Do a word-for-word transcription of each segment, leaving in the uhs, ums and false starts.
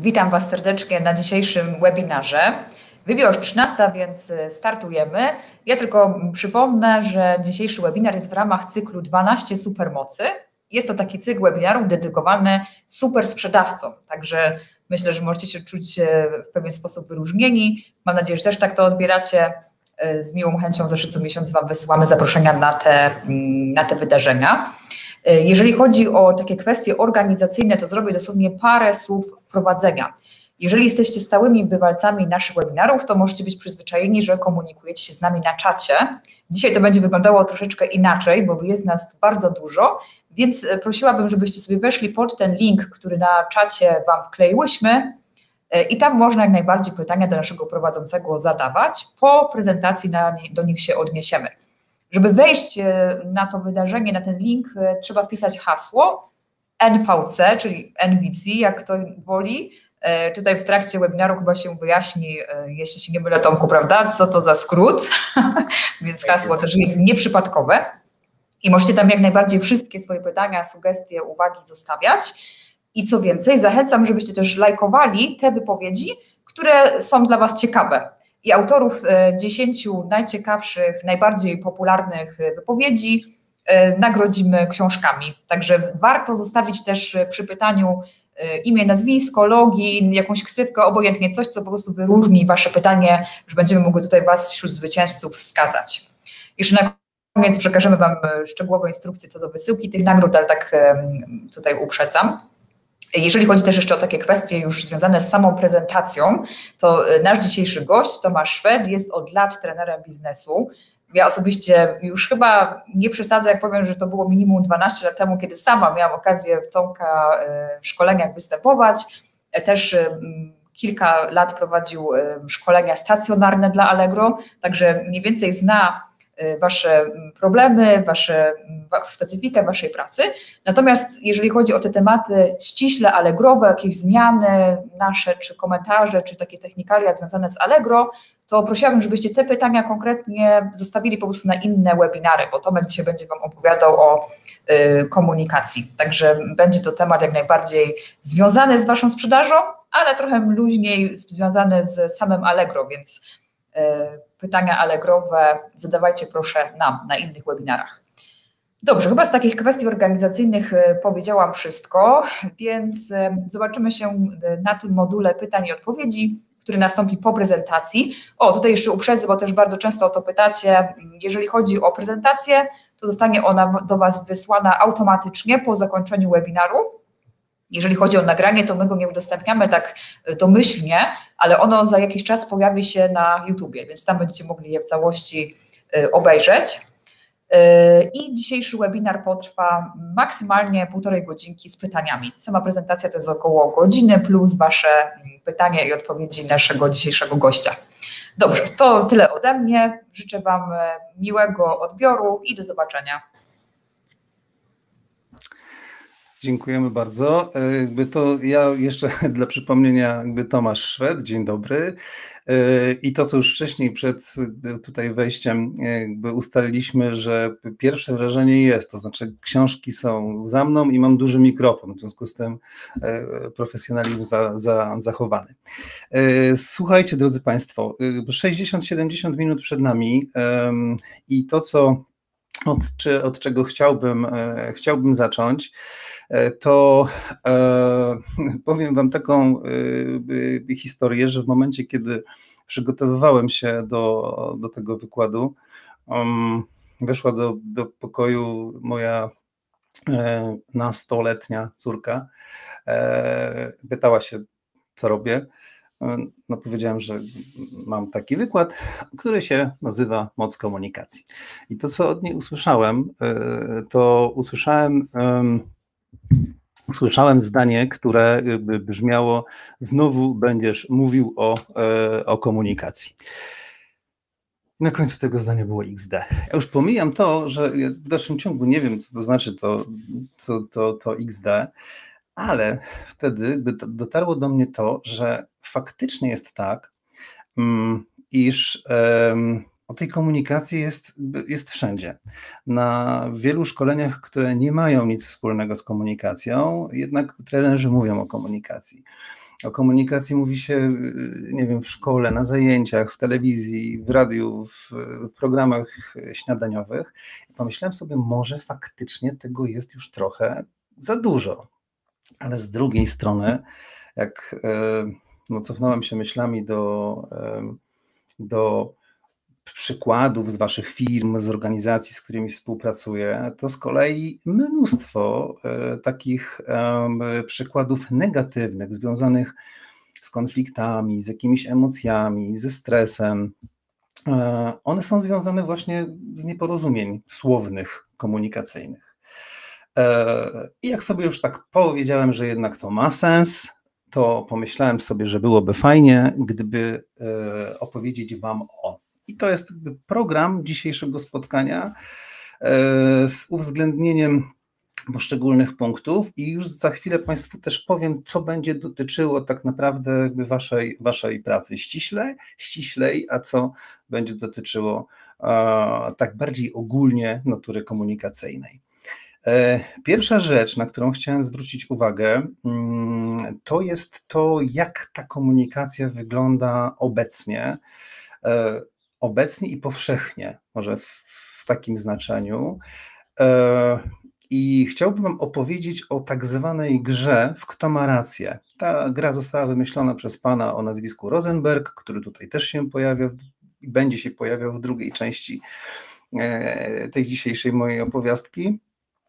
Witam Was serdecznie na dzisiejszym webinarze. Wybiła już trzynasta, więc startujemy. Ja tylko przypomnę, że dzisiejszy webinar jest w ramach cyklu dwanaście supermocy. Jest to taki cykl webinarów dedykowany super sprzedawcom, także myślę, że możecie się czuć w pewien sposób wyróżnieni. Mam nadzieję, że też tak to odbieracie. Z miłą chęcią zawsze co miesiąc Wam wysyłamy zaproszenia na te, na te wydarzenia. Jeżeli chodzi o takie kwestie organizacyjne, to zrobię dosłownie parę słów wprowadzenia. Jeżeli jesteście stałymi bywalcami naszych webinarów, to możecie być przyzwyczajeni, że komunikujecie się z nami na czacie. Dzisiaj to będzie wyglądało troszeczkę inaczej, bo jest nas bardzo dużo, więc prosiłabym, żebyście sobie weszli pod ten link, który na czacie Wam wkleiłyśmy i tam można jak najbardziej pytania do naszego prowadzącego zadawać. Po prezentacji na nie, do nich się odniesiemy. Żeby wejść na to wydarzenie, na ten link, trzeba wpisać hasło N V C, czyli N V C, jak kto woli. Tutaj w trakcie webinaru chyba się wyjaśni, jeśli się nie mylę, Tomku, prawda, co to za skrót, więc hasło też jest nieprzypadkowe i możecie tam jak najbardziej wszystkie swoje pytania, sugestie, uwagi zostawiać. I co więcej, zachęcam, żebyście też lajkowali te wypowiedzi, które są dla Was ciekawe. I autorów dziesięciu najciekawszych, najbardziej popularnych wypowiedzi nagrodzimy książkami. Także warto zostawić też przy pytaniu imię, nazwisko, login, jakąś ksywkę, obojętnie coś, co po prostu wyróżni Wasze pytanie, że będziemy mogli tutaj Was wśród zwycięzców wskazać. Jeszcze na koniec przekażemy Wam szczegółowe instrukcje co do wysyłki tych nagród, ale tak tutaj uprzedzam. Jeżeli chodzi też jeszcze o takie kwestie już związane z samą prezentacją, to nasz dzisiejszy gość, Tomasz Szwed, jest od lat trenerem biznesu. Ja osobiście już chyba nie przesadzę, jak powiem, że to było minimum dwanaście lat temu, kiedy sama miałam okazję w Tomka szkoleniach występować. Też kilka lat prowadził szkolenia stacjonarne dla Allegro, także mniej więcej zna Wasze problemy, wasze, specyfikę Waszej pracy. Natomiast jeżeli chodzi o te tematy ściśle allegrowe, jakieś zmiany nasze, czy komentarze, czy takie technikalia związane z Allegro, to prosiłabym, żebyście te pytania konkretnie zostawili po prostu na inne webinary, bo Tomek dzisiaj będzie Wam opowiadał o y, komunikacji. Także będzie to temat jak najbardziej związany z Waszą sprzedażą, ale trochę luźniej związany z samym Allegro, więc y, pytania allegrowe zadawajcie proszę nam na innych webinarach. Dobrze, chyba z takich kwestii organizacyjnych powiedziałam wszystko, więc zobaczymy się na tym module pytań i odpowiedzi, który nastąpi po prezentacji. O, tutaj jeszcze uprzedzę, bo też bardzo często o to pytacie. Jeżeli chodzi o prezentację, to zostanie ona do Was wysłana automatycznie po zakończeniu webinaru. Jeżeli chodzi o nagranie, to my go nie udostępniamy tak domyślnie, ale ono za jakiś czas pojawi się na YouTubie, więc tam będziecie mogli je w całości obejrzeć. I dzisiejszy webinar potrwa maksymalnie półtorej godzinki z pytaniami. Sama prezentacja to jest około godziny plus Wasze pytania i odpowiedzi naszego dzisiejszego gościa. Dobrze, to tyle ode mnie. Życzę Wam miłego odbioru i do zobaczenia. Dziękujemy bardzo. Jakby to ja jeszcze dla przypomnienia, jakby Tomasz Szwed, dzień dobry. I to, co już wcześniej przed tutaj wejściem jakby ustaliliśmy, że pierwsze wrażenie jest, to znaczy książki są za mną i mam duży mikrofon, w związku z tym profesjonalizm za, za, zachowany. Słuchajcie, drodzy Państwo, sześćdziesiąt siedemdziesiąt minut przed nami i to, co od, czy, od czego chciałbym, chciałbym zacząć, to e, powiem Wam taką e, historię, że w momencie, kiedy przygotowywałem się do, do tego wykładu, um, weszła do, do pokoju moja e, nastoletnia córka, e, pytała się, co robię. No, powiedziałem, że mam taki wykład, który się nazywa Moc komunikacji. I to, co od niej usłyszałem, to usłyszałem Usłyszałem zdanie, które brzmiało: znowu będziesz mówił o, o komunikacji. Na końcu tego zdania było iks de. Ja już pomijam to, że w dalszym ciągu nie wiem, co to znaczy to, to, to, to iks de, ale wtedy dotarło do mnie to, że faktycznie jest tak, iż o tej komunikacji jest, jest wszędzie. Na wielu szkoleniach, które nie mają nic wspólnego z komunikacją, jednak trenerzy mówią o komunikacji. O komunikacji mówi się, nie wiem, w szkole, na zajęciach, w telewizji, w radiu, w programach śniadaniowych. I pomyślałem sobie, może faktycznie tego jest już trochę za dużo. Ale z drugiej strony, jak no, cofnąłem się myślami do, do przykładów z waszych firm, z organizacji, z którymi współpracuję, to z kolei mnóstwo takich przykładów negatywnych, związanych z konfliktami, z jakimiś emocjami, ze stresem. One są związane właśnie z nieporozumień słownych, komunikacyjnych. I jak sobie już tak powiedziałem, że jednak to ma sens, to pomyślałem sobie, że byłoby fajnie, gdyby opowiedzieć wam o. I to jest program dzisiejszego spotkania z uwzględnieniem poszczególnych punktów i już za chwilę Państwu też powiem, co będzie dotyczyło tak naprawdę jakby waszej, waszej pracy ściślej, ściślej, a co będzie dotyczyło e, tak bardziej ogólnie natury komunikacyjnej. E, pierwsza rzecz, na którą chciałem zwrócić uwagę, mm, to jest to, jak ta komunikacja wygląda obecnie, e, obecnie i powszechnie, może w, w takim znaczeniu. E, I chciałbym wam opowiedzieć o tak zwanej grze w Kto ma rację. Ta gra została wymyślona przez pana o nazwisku Rosenberg, który tutaj też się pojawia i będzie się pojawiał w drugiej części tej dzisiejszej mojej opowiastki.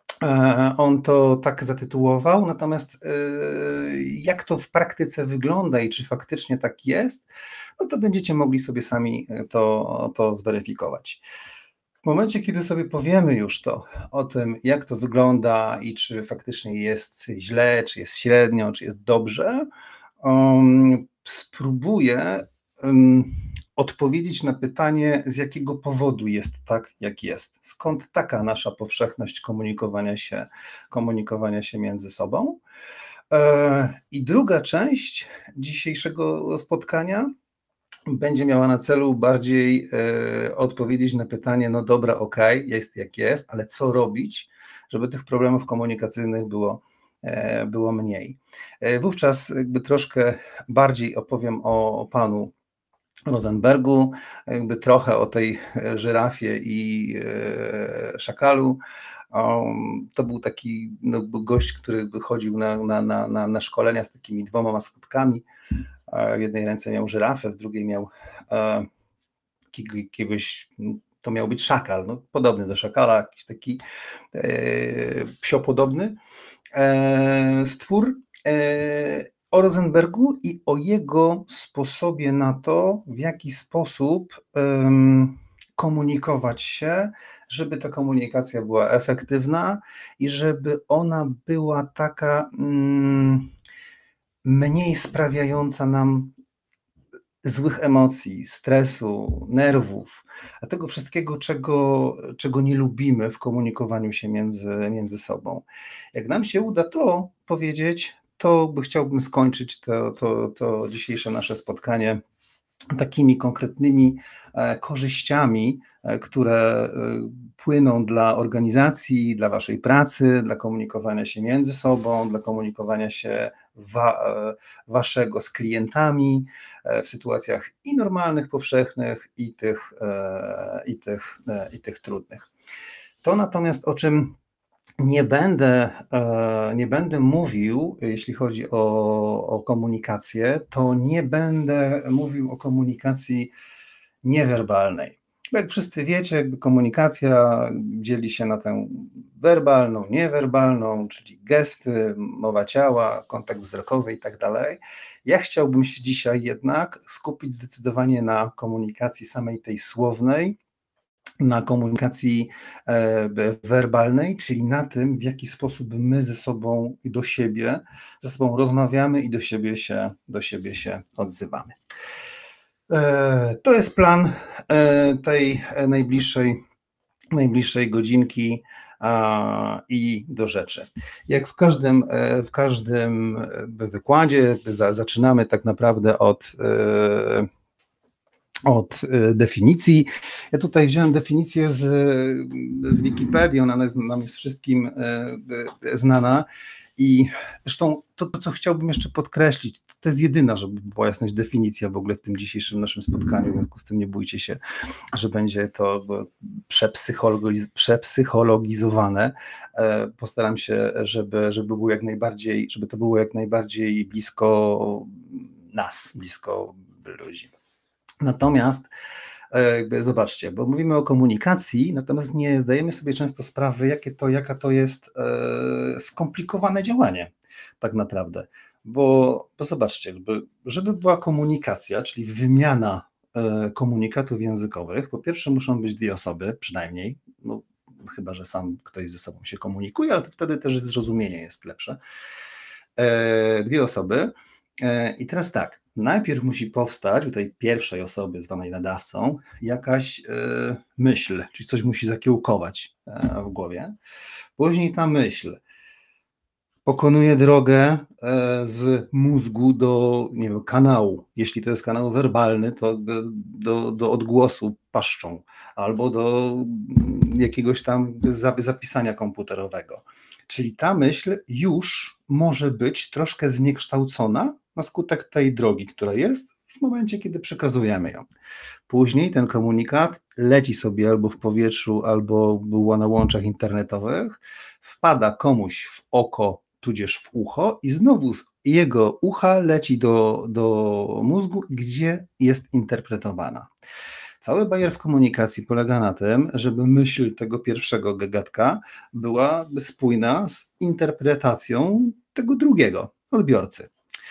On to tak zatytułował, natomiast jak to w praktyce wygląda i czy faktycznie tak jest, no to będziecie mogli sobie sami to, to zweryfikować. W momencie, kiedy sobie powiemy już to o tym, jak to wygląda i czy faktycznie jest źle, czy jest średnio, czy jest dobrze, um, spróbuję um, odpowiedzieć na pytanie, z jakiego powodu jest tak, jak jest. Skąd taka nasza powszechność komunikowania się, komunikowania się między sobą. E, I druga część dzisiejszego spotkania będzie miała na celu bardziej e, odpowiedzieć na pytanie, no dobra, okej, okay, jest jak jest, ale co robić, żeby tych problemów komunikacyjnych było, e, było mniej. E, wówczas jakby troszkę bardziej opowiem o, o panu Rosenbergu, jakby trochę o tej żyrafie i e, szakalu. Um, to był taki no, gość, który chodził na, na, na, na szkolenia z takimi dwoma maskotkami. W jednej ręce miał żyrafę, w drugiej miał e, jakiegoś, to miał być szakal, no, podobny do szakala, jakiś taki e, psiopodobny e, stwór. E, o Rosenbergu i o jego sposobie na to, w jaki sposób e, komunikować się, żeby ta komunikacja była efektywna i żeby ona była taka mm, mniej sprawiająca nam złych emocji, stresu, nerwów, a tego wszystkiego, czego, czego nie lubimy w komunikowaniu się między, między sobą. Jak nam się uda to powiedzieć, to by chciałbym skończyć to, to, to dzisiejsze nasze spotkanie takimi konkretnymi korzyściami, które płyną dla organizacji, dla waszej pracy, dla komunikowania się między sobą, dla komunikowania się wa, waszego z klientami w sytuacjach i normalnych, powszechnych, i tych, i tych, i tych trudnych. To natomiast, o czym nie będę, nie będę mówił, jeśli chodzi o, o komunikację, to nie będę mówił o komunikacji niewerbalnej. Bo jak wszyscy wiecie, jakby komunikacja dzieli się na tę werbalną, niewerbalną, czyli gesty, mowa ciała, kontakt wzrokowy i tak dalej. Ja chciałbym się dzisiaj jednak skupić zdecydowanie na komunikacji samej tej słownej, na komunikacji e, werbalnej, czyli na tym, w jaki sposób my ze sobą i do siebie, ze sobą rozmawiamy i do siebie się, do siebie się odzywamy. E, to jest plan e, tej najbliższej, najbliższej godzinki a, i do rzeczy. Jak w każdym, w każdym wykładzie za, zaczynamy tak naprawdę od e, od definicji. Ja tutaj wziąłem definicję z, z Wikipedii, ona jest, nam jest wszystkim znana I zresztą to, to, co chciałbym jeszcze podkreślić, to, to jest jedyna, żeby była jasność, definicja w ogóle w tym dzisiejszym naszym spotkaniu, w związku z tym nie bójcie się, że będzie to przepsychologiz- przepsychologizowane. Postaram się, żeby, żeby było jak najbardziej, żeby to było jak najbardziej blisko nas, blisko ludzi. Natomiast jakby zobaczcie, bo mówimy o komunikacji, natomiast nie zdajemy sobie często sprawy, jakie to, jaka to jest e, skomplikowane działanie tak naprawdę. Bo, bo zobaczcie, jakby, żeby była komunikacja, czyli wymiana e, komunikatów językowych, po pierwsze muszą być dwie osoby przynajmniej, no, chyba że sam ktoś ze sobą się komunikuje, ale to wtedy też zrozumienie jest lepsze. E, dwie osoby. E, I teraz tak, najpierw musi powstać u tej pierwszej osoby zwanej nadawcą jakaś e, myśl, czyli coś musi zakiełkować e, w głowie. Później ta myśl pokonuje drogę e, z mózgu do, nie wiem, kanału. Jeśli to jest kanał werbalny, to do, do, do odgłosu paszczą albo do jakiegoś tam zapisania komputerowego. Czyli ta myśl już może być troszkę zniekształcona na skutek tej drogi, która jest w momencie, kiedy przekazujemy ją. Później ten komunikat leci sobie albo w powietrzu, albo była na łączach internetowych, wpada komuś w oko, tudzież w ucho i znowu z jego ucha leci do, do mózgu, gdzie jest interpretowana. Cały bajer w komunikacji polega na tym, żeby myśl tego pierwszego gagatka była spójna z interpretacją tego drugiego odbiorcy.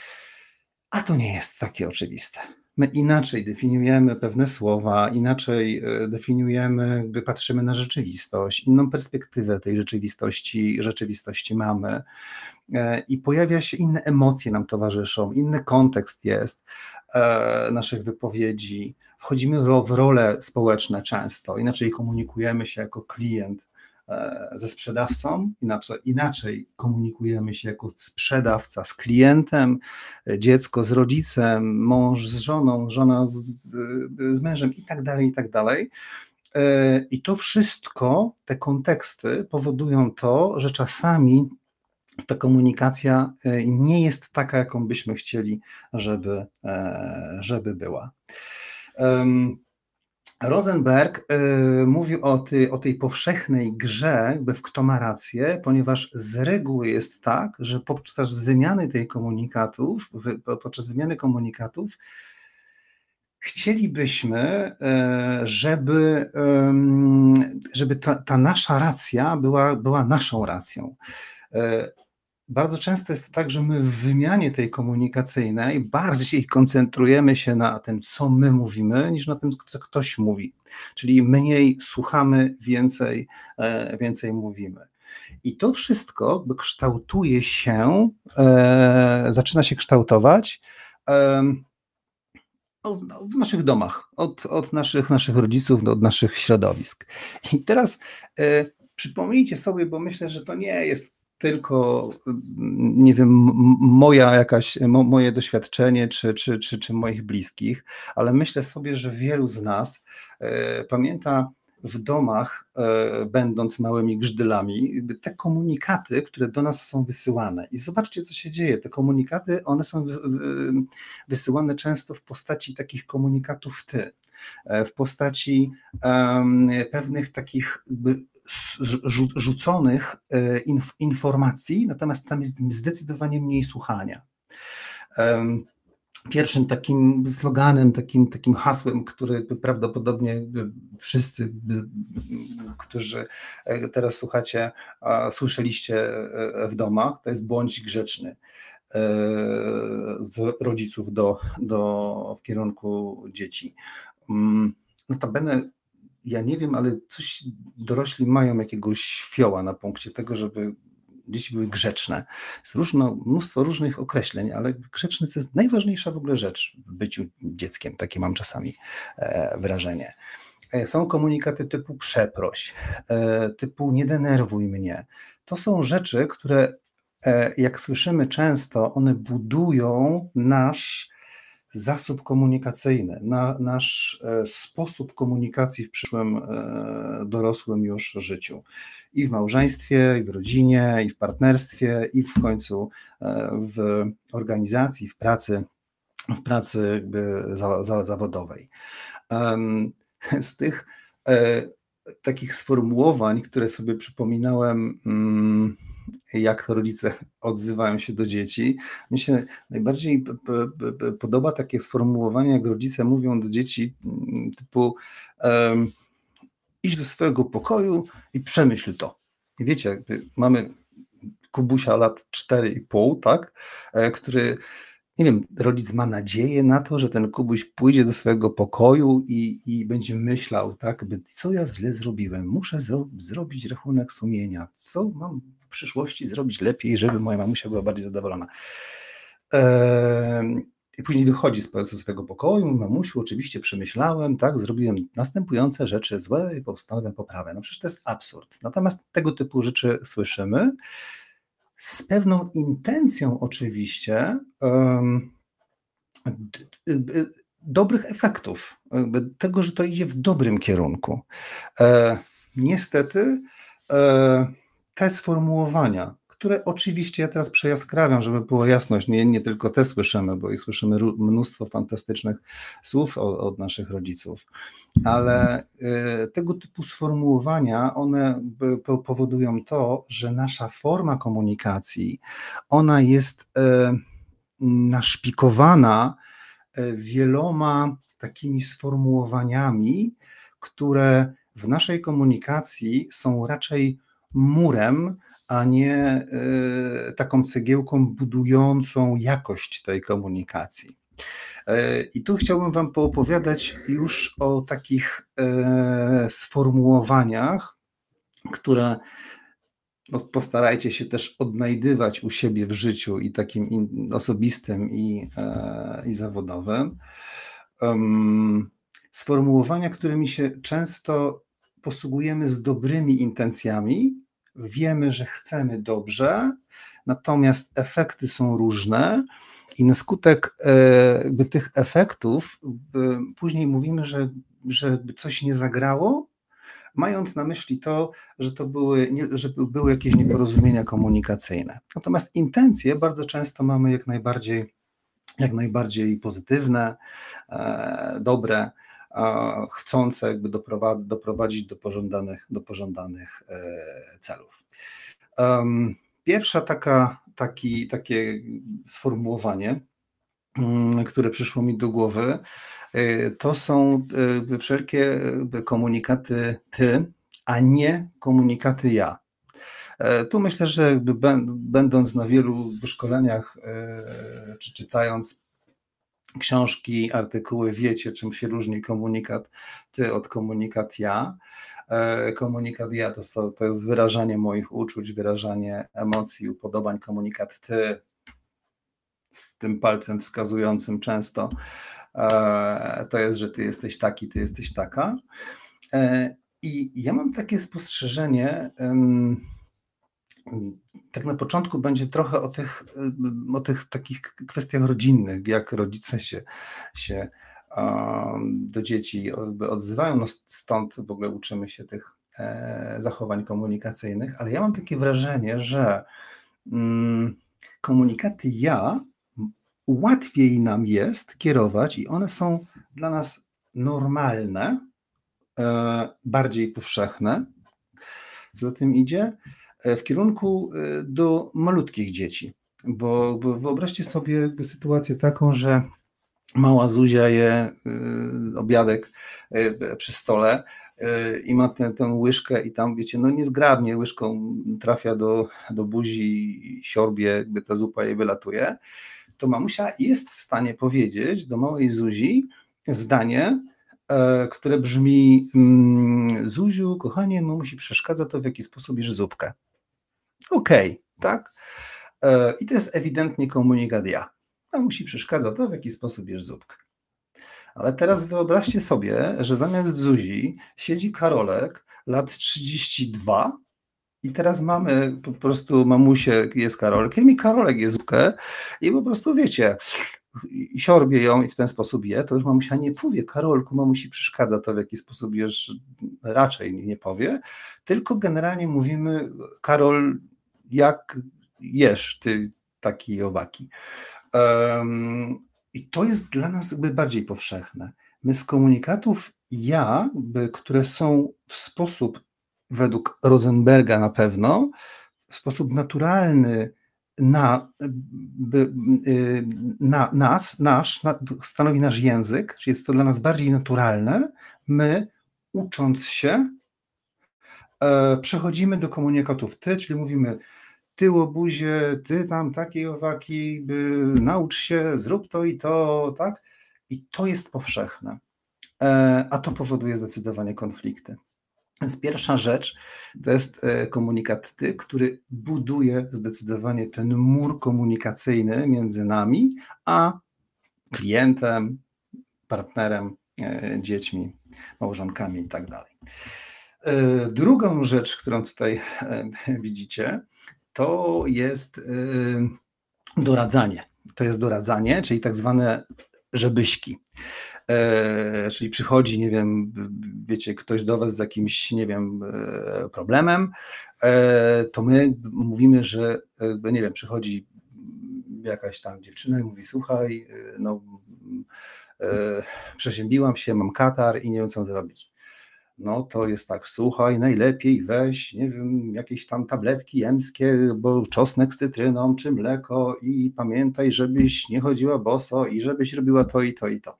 A to nie jest takie oczywiste. My inaczej definiujemy pewne słowa, inaczej definiujemy, jakby patrzymy na rzeczywistość, inną perspektywę tej rzeczywistości, rzeczywistości mamy i pojawia się, inne emocje nam towarzyszą, inny kontekst jest naszych wypowiedzi, wchodzimy w role społeczne często, inaczej komunikujemy się jako klient ze sprzedawcą, inaczej, inaczej komunikujemy się jako sprzedawca z klientem, dziecko z rodzicem, mąż z żoną, żona z, z mężem i tak dalej, i tak dalej. I to wszystko, te konteksty powodują to, że czasami ta komunikacja nie jest taka, jaką byśmy chcieli, żeby, żeby była. Rosenberg y, mówił o, ty, o tej powszechnej grze, jakby w kto ma rację, ponieważ z reguły jest tak, że podczas wymiany tej komunikatów, wy, podczas wymiany komunikatów chcielibyśmy, y, żeby, y, żeby ta, ta nasza racja była, była naszą racją. Y, Bardzo często jest tak, że my w wymianie tej komunikacyjnej bardziej koncentrujemy się na tym, co my mówimy, niż na tym, co ktoś mówi. Czyli mniej słuchamy, więcej, więcej mówimy. I to wszystko kształtuje się, e, zaczyna się kształtować e, w naszych domach, od, od naszych, naszych rodziców, od naszych środowisk. I teraz e, przypomnijcie sobie, bo myślę, że to nie jest tylko, nie wiem, moja jakaś, moje doświadczenie, czy, czy, czy, czy moich bliskich, ale myślę sobie, że wielu z nas e, pamięta w domach, e, będąc małymi grzdylami, te komunikaty, które do nas są wysyłane. I zobaczcie, co się dzieje. Te komunikaty, one są wy, wy, wysyłane często w postaci takich komunikatów ty, w postaci um, pewnych takich jakby rzuconych informacji, natomiast tam jest zdecydowanie mniej słuchania. Pierwszym takim sloganem, takim, takim hasłem, który prawdopodobnie wszyscy, którzy teraz słuchacie, słyszeliście w domach, to jest bądź grzeczny z rodziców do, do, w kierunku dzieci. Notabene ja nie wiem, ale coś dorośli mają jakiegoś fioła na punkcie tego, żeby dzieci były grzeczne. Jest różno, mnóstwo różnych określeń, ale grzeczny to jest najważniejsza w ogóle rzecz w byciu dzieckiem, takie mam czasami e, wrażenie. E, są komunikaty typu przeproś, e, typu nie denerwuj mnie. To są rzeczy, które e, jak słyszymy często, one budują nasz zasób komunikacyjny, na, nasz e, sposób komunikacji w przyszłym e, dorosłym już życiu. I w małżeństwie, i w rodzinie, i w partnerstwie, i w końcu e, w organizacji, w pracy, w pracy jakby za, za, zawodowej. Um, z tych e, takich sformułowań, które sobie przypominałem, mm, jak rodzice odzywają się do dzieci, mi się najbardziej p- p- p- podoba takie sformułowanie, jak rodzice mówią do dzieci mm, typu em, idź do swojego pokoju i przemyśl to. I wiecie, gdy mamy Kubusia lat cztery i pół, tak, e, który, nie wiem, rodzic ma nadzieję na to, że ten Kubuś pójdzie do swojego pokoju i, i będzie myślał, tak, by, co ja źle zrobiłem, muszę zro zrobić rachunek sumienia, co mam w przyszłości zrobić lepiej, żeby moja mamusia była bardziej zadowolona. Ehm, I później wychodzi z, ze swojego pokoju, mówi, mamusiu, oczywiście przemyślałem, tak, zrobiłem następujące rzeczy złe i postanowiłem poprawę. No przecież to jest absurd. Natomiast tego typu rzeczy słyszymy, z pewną intencją oczywiście um, d- d- dobrych efektów, jakby tego, że to idzie w dobrym kierunku. E, niestety e, te sformułowania, które oczywiście ja teraz przejaskrawiam, żeby była jasność, nie, nie tylko te słyszymy, bo i słyszymy ró- mnóstwo fantastycznych słów od, od naszych rodziców, ale y, tego typu sformułowania, one by- po- powodują to, że nasza forma komunikacji, ona jest y, naszpikowana y, wieloma takimi sformułowaniami, które w naszej komunikacji są raczej murem, a nie y, taką cegiełką budującą jakość tej komunikacji. E, I tu chciałbym Wam poopowiadać już o takich e, sformułowaniach, które no, postarajcie się też odnajdywać u siebie w życiu i takim in, osobistym i, e, i zawodowym. Um, sformułowania, którymi się często posługujemy z dobrymi intencjami, wiemy, że chcemy dobrze, natomiast efekty są różne i na skutek e, jakby tych efektów e, później mówimy, że, że coś nie zagrało, mając na myśli to, że to były, nie, że były jakieś nieporozumienia komunikacyjne. Natomiast intencje bardzo często mamy jak najbardziej, jak najbardziej pozytywne, e, dobre, e, chcące jakby doprowadz, doprowadzić do pożądanych, do pożądanych e, celów. Um, pierwsza taka, taki, takie sformułowanie, mm, które przyszło mi do głowy, y, to są y, wszelkie y, komunikaty ty, a nie komunikaty ja. E, Tu myślę, że jakby bę- będąc na wielu szkoleniach, e, czy czytając książki, artykuły, wiecie, czym się różni komunikat ty od komunikat ja. E, Komunikat ja to, są, to jest wyrażanie moich uczuć, wyrażanie emocji, upodobań. Komunikat ty z tym palcem wskazującym często, e, to jest, że ty jesteś taki, ty jesteś taka. E, I ja mam takie spostrzeżenie, em, tak na początku będzie trochę o tych, o tych takich kwestiach rodzinnych, jak rodzice się, się um, do dzieci jakby odzywają, no stąd w ogóle uczymy się tych e, zachowań komunikacyjnych, ale ja mam takie wrażenie, że mm, komunikaty ja łatwiej nam jest kierować i one są dla nas normalne, e, bardziej powszechne. Co za tym idzie? E, W kierunku e, do malutkich dzieci, bo, bo wyobraźcie sobie jakby sytuację taką, że mała Zuzia je y, obiadek y, przy stole y, i ma tę, tę łyżkę i tam, wiecie, no niezgrabnie łyżką trafia do, do buzi i siorbie, jakby ta zupa jej wylatuje, to mamusia jest w stanie powiedzieć do małej Zuzi zdanie, e, które brzmi: mm, Zuziu, kochanie, mamusi przeszkadza to, w jaki sposób jesz zupkę. Okej, tak? E, I to jest ewidentnie komunikat ja. Mamusi przeszkadza to, w jaki sposób jesz zupkę. Ale teraz wyobraźcie sobie, że zamiast Zuzi siedzi Karolek, lat trzydzieści dwa, i teraz mamy po prostu mamusię jest Karolkiem i Karolek jest zupkę i po prostu wiecie, i siorbie ją i w ten sposób je, to już mamusia nie powie: Karolku, mamusi przeszkadza to, w jaki sposób jesz, raczej nie powie, tylko generalnie mówimy: Karol, jak jesz ty takie i owaki? Um, I to jest dla nas jakby bardziej powszechne. My z komunikatów ja, jakby, które są w sposób, według Rosenberga na pewno, w sposób naturalny na, by, na nas, nasz, na, stanowi nasz język, czyli jest to dla nas bardziej naturalne, my ucząc się e, przechodzimy do komunikatów ty, czyli mówimy: ty łobuzie, ty tam takiej owaki, by, naucz się, zrób to i to, tak? I to jest powszechne, e, a to powoduje zdecydowanie konflikty. Więc pierwsza rzecz to jest komunikat ty, który buduje zdecydowanie ten mur komunikacyjny między nami a klientem, partnerem, dziećmi, małżonkami i tak dalej. Drugą rzecz, którą tutaj widzicie, to jest doradzanie. To jest doradzanie, czyli tak zwane żebyśki. E, czyli przychodzi, nie wiem, wiecie, ktoś do was z jakimś, nie wiem, e, problemem, e, to my mówimy, że, e, nie wiem, przychodzi jakaś tam dziewczyna i mówi: słuchaj, no e, przeziębiłam się, mam katar i nie wiem, co zrobić. No to jest tak: słuchaj, najlepiej weź, nie wiem, jakieś tam tabletki jemskie, bo czosnek z cytryną, czy mleko, i pamiętaj, żebyś nie chodziła boso i żebyś robiła to i to i to.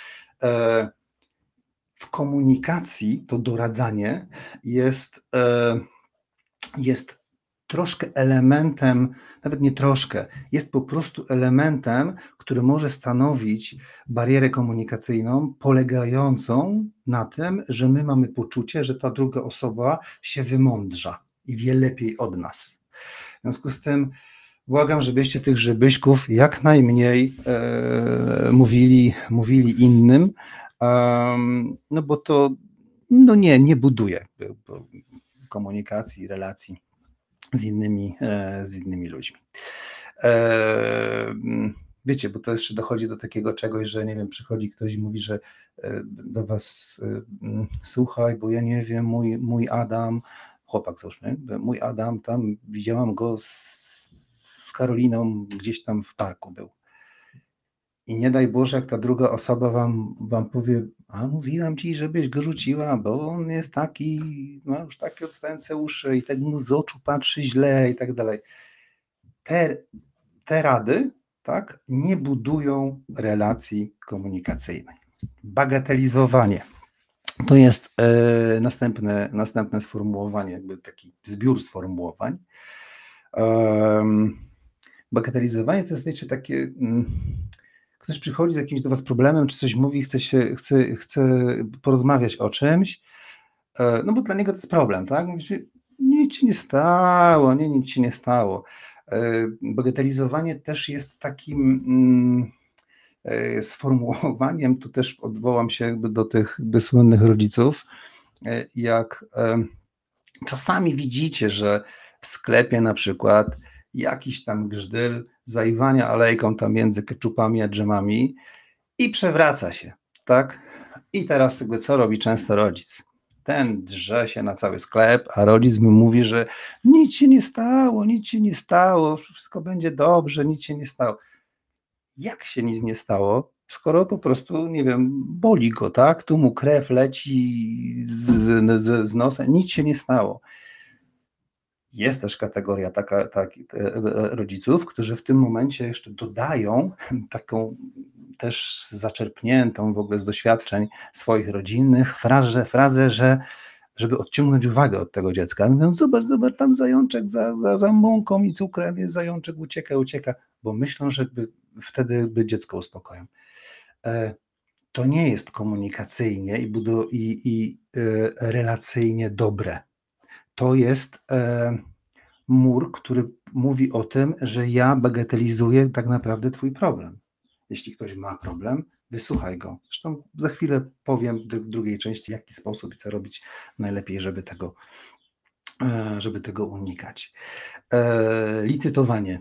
W komunikacji to doradzanie jest, jest troszkę elementem, nawet nie troszkę, jest po prostu elementem, który może stanowić barierę komunikacyjną polegającą na tym, że my mamy poczucie, że ta druga osoba się wymądrza i wie lepiej od nas. W związku z tym błagam, żebyście tych żebyśków jak najmniej e, mówili, mówili innym, um, no bo to no nie, nie buduje komunikacji, relacji z innymi, e, z innymi ludźmi. E, wiecie, bo to jeszcze dochodzi do takiego czegoś, że nie wiem, przychodzi ktoś i mówi, że e, do was e, słuchaj, bo ja nie wiem, mój, mój Adam, chłopak załóżmy, mój Adam, tam widziałam go z, z Karoliną, gdzieś tam w parku był. I nie daj Boże, jak ta druga osoba wam, wam powie: a mówiłam ci, żebyś go rzuciła, bo on jest taki, ma już takie odstępne uszy i tak mu z oczu patrzy źle i tak dalej. Te, te rady, tak, nie budują relacji komunikacyjnej. Bagatelizowanie. To jest e, następne, następne sformułowanie, jakby taki zbiór sformułowań. Um, bagatelizowanie to jest, wiecie, takie... Mm, ktoś przychodzi z jakimś do was problemem, czy coś mówi, chce, się, chce, chce porozmawiać o czymś, no bo dla niego to jest problem, tak? Mówi: nic ci nie stało, nie, nic ci nie stało. Bagatelizowanie też jest takim mm, sformułowaniem, tu też odwołam się jakby do tych jakby słynnych rodziców, jak czasami widzicie, że w sklepie na przykład jakiś tam grzdyl zaiwania alejką tam między keczupami a dżemami i przewraca się, tak? I teraz jakby co robi często rodzic? Ten drze się na cały sklep, a rodzic mu mówi, że nic się nie stało, nic się nie stało, wszystko będzie dobrze, nic się nie stało. Jak się nic nie stało, skoro po prostu, nie wiem, boli go, tak? Tu mu krew leci z, z, z nosa, nic się nie stało. Jest też kategoria taka, tak, rodziców, którzy w tym momencie jeszcze dodają taką też zaczerpniętą w ogóle z doświadczeń swoich rodzinnych frazę, frazę że żeby odciągnąć uwagę od tego dziecka. Mówią: zobacz, zobacz, tam zajączek za, za, za mąką i cukrem jest zajączek, ucieka, ucieka, bo myślą, że by, wtedy by dziecko uspokoją. E, to nie jest komunikacyjnie i, budu- i, i e, relacyjnie dobre. To jest e, mur, który mówi o tym, że ja bagatelizuję tak naprawdę twój problem. Jeśli ktoś ma problem, wysłuchaj go. Zresztą za chwilę powiem w drugiej części, w jaki sposób i co robić najlepiej, żeby tego, e, żeby tego unikać. E, licytowanie.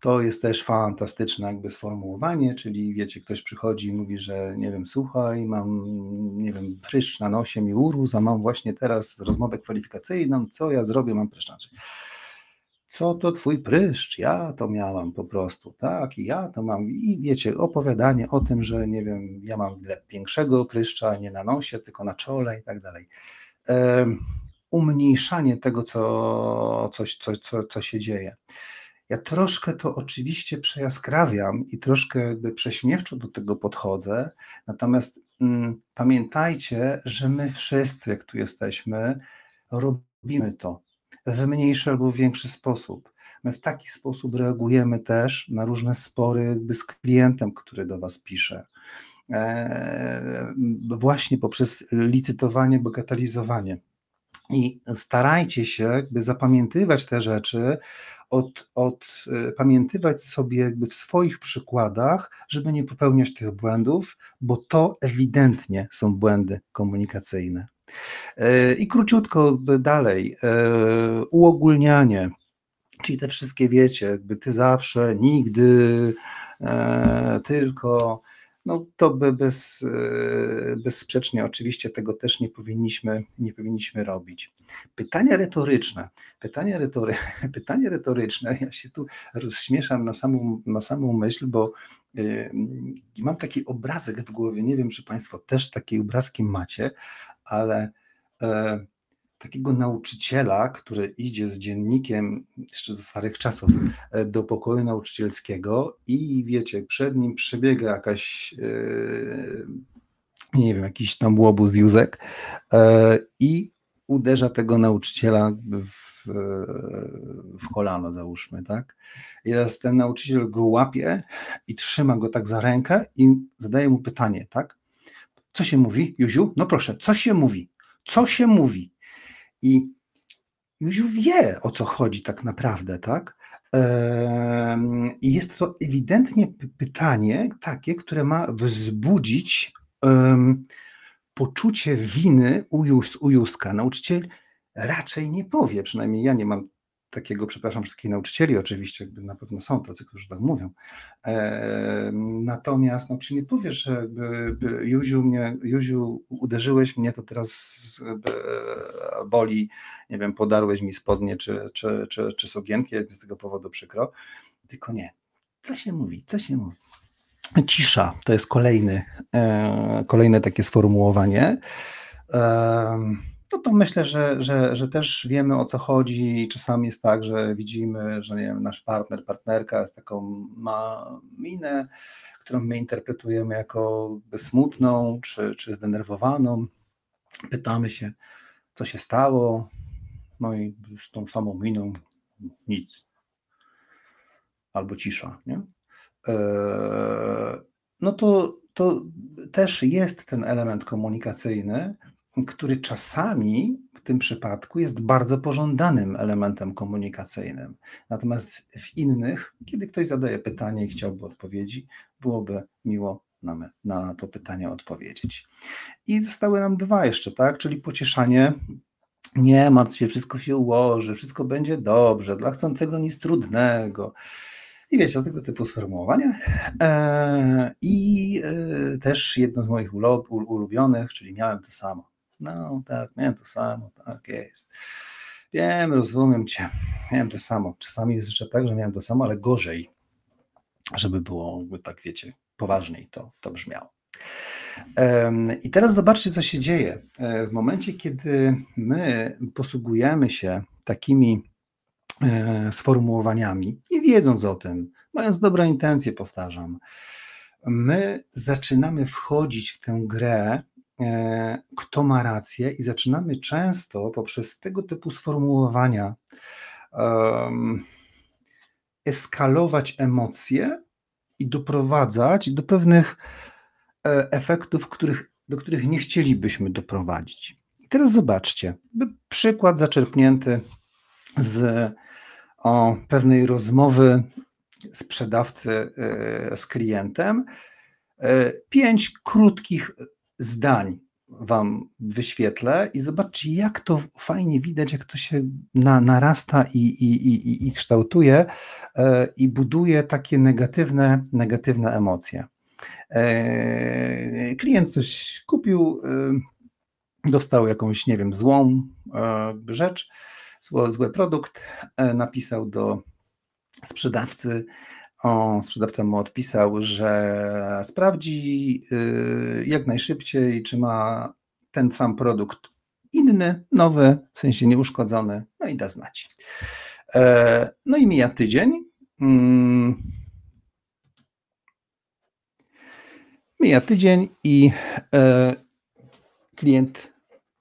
To jest też fantastyczne jakby sformułowanie, czyli wiecie, ktoś przychodzi i mówi, że nie wiem, słuchaj, mam, nie wiem, pryszcz na nosie mi urósł, a mam właśnie teraz rozmowę kwalifikacyjną, co ja zrobię, mam pryszcz na nosie. Co to twój pryszcz? Ja to miałam po prostu, tak, i ja to mam. I wiecie, opowiadanie o tym, że nie wiem, ja mam większego pryszcza, nie na nosie, tylko na czole i tak dalej. Um, umniejszanie tego, co, coś, co, co, co się dzieje. Ja troszkę to oczywiście przejaskrawiam i troszkę jakby prześmiewczo do tego podchodzę, natomiast mm, pamiętajcie, że my wszyscy, jak tu jesteśmy, robimy to w mniejszy albo w większy sposób. My w taki sposób reagujemy też na różne spory jakby z klientem, który do was pisze. Eee, właśnie poprzez licytowanie, bagatelizowanie. I starajcie się jakby zapamiętywać te rzeczy, od, od, pamiętywać sobie jakby w swoich przykładach, żeby nie popełniać tych błędów, bo to ewidentnie są błędy komunikacyjne. I króciutko dalej, uogólnianie, czyli te wszystkie wiecie, jakby ty zawsze, nigdy, tylko... No to by bez, bezsprzecznie oczywiście tego też nie powinniśmy, nie powinniśmy robić. Pytania retoryczne. Pytanie, retory, pytanie retoryczne, ja się tu rozśmieszam na samą, na samą myśl, bo y, mam taki obrazek w głowie, nie wiem, czy Państwo też takie obrazki macie, ale y, takiego nauczyciela, który idzie z dziennikiem, jeszcze ze starych czasów, do pokoju nauczycielskiego i wiecie, przed nim przebiega jakaś, nie wiem, jakiś tam łobuz Józek i uderza tego nauczyciela w, w kolano, załóżmy, tak? I teraz ten nauczyciel go łapie i trzyma go tak za rękę i zadaje mu pytanie, tak? Co się mówi, Józiu? No proszę, co się mówi? Co się mówi? I Józiu wie, o co chodzi tak naprawdę, tak? I jest to ewidentnie pytanie takie, które ma wzbudzić um, poczucie winy u, Jus, u Józka. Nauczyciel raczej nie powie, przynajmniej ja nie mam takiego, przepraszam wszystkich nauczycieli, oczywiście na pewno są tacy, którzy tak mówią. E, natomiast nauczyciel nie powie, że by, by Józiu, mnie, Józiu, uderzyłeś mnie, to teraz boli, nie wiem, podarłeś mi spodnie czy, czy, czy, czy sugienki, z tego powodu przykro. Tylko nie. Co się mówi? Co się mówi? Cisza to jest kolejny, e, kolejne takie sformułowanie. E, No to myślę, że, że, że też wiemy, o co chodzi. Czasami jest tak, że widzimy, że nie wiem, nasz partner, partnerka jest taką, ma minę, którą my interpretujemy jako smutną czy, czy zdenerwowaną. Pytamy się, co się stało, no i z tą samą miną nic. Albo cisza, nie? No to, to też jest ten element komunikacyjny, który czasami w tym przypadku jest bardzo pożądanym elementem komunikacyjnym. Natomiast w innych, kiedy ktoś zadaje pytanie i chciałby odpowiedzi, byłoby miło nam na to pytanie odpowiedzieć. I zostały nam dwa jeszcze, tak? Czyli pocieszanie. Nie martw się, wszystko się ułoży, wszystko będzie dobrze, dla chcącego nic trudnego. I wiecie, tego typu sformułowania. I też jedno z moich ulubionych, czyli miałem to samo. No tak, miałem to samo, tak jest. Wiem, rozumiem cię, miałem to samo. Czasami jest jeszcze tak, że miałem to samo, ale gorzej, żeby było, tak wiecie, poważniej to, to brzmiało. I teraz zobaczcie, co się dzieje. W momencie, kiedy my posługujemy się takimi sformułowaniami, nie wiedząc o tym, mając dobre intencje, powtarzam, my zaczynamy wchodzić w tę grę, kto ma rację, i zaczynamy często poprzez tego typu sformułowania um, eskalować emocje i doprowadzać do pewnych efektów, których, do których nie chcielibyśmy doprowadzić. I teraz zobaczcie, przykład zaczerpnięty z o, pewnej rozmowy sprzedawcy z klientem. Pięć krótkich zdań. Wam wyświetlę i zobaczcie, jak to fajnie widać, jak to się na, narasta i, i, i, i kształtuje e, i buduje takie negatywne, negatywne emocje. E, klient coś kupił, e, dostał jakąś, nie wiem, złą e, rzecz, zło, zły produkt, e, napisał do sprzedawcy. O, sprzedawca mu odpisał, że sprawdzi y, jak najszybciej, czy ma ten sam produkt inny, nowy, w sensie nieuszkodzony, no i da znać. E, no i mija tydzień. Mm, mija tydzień i e, klient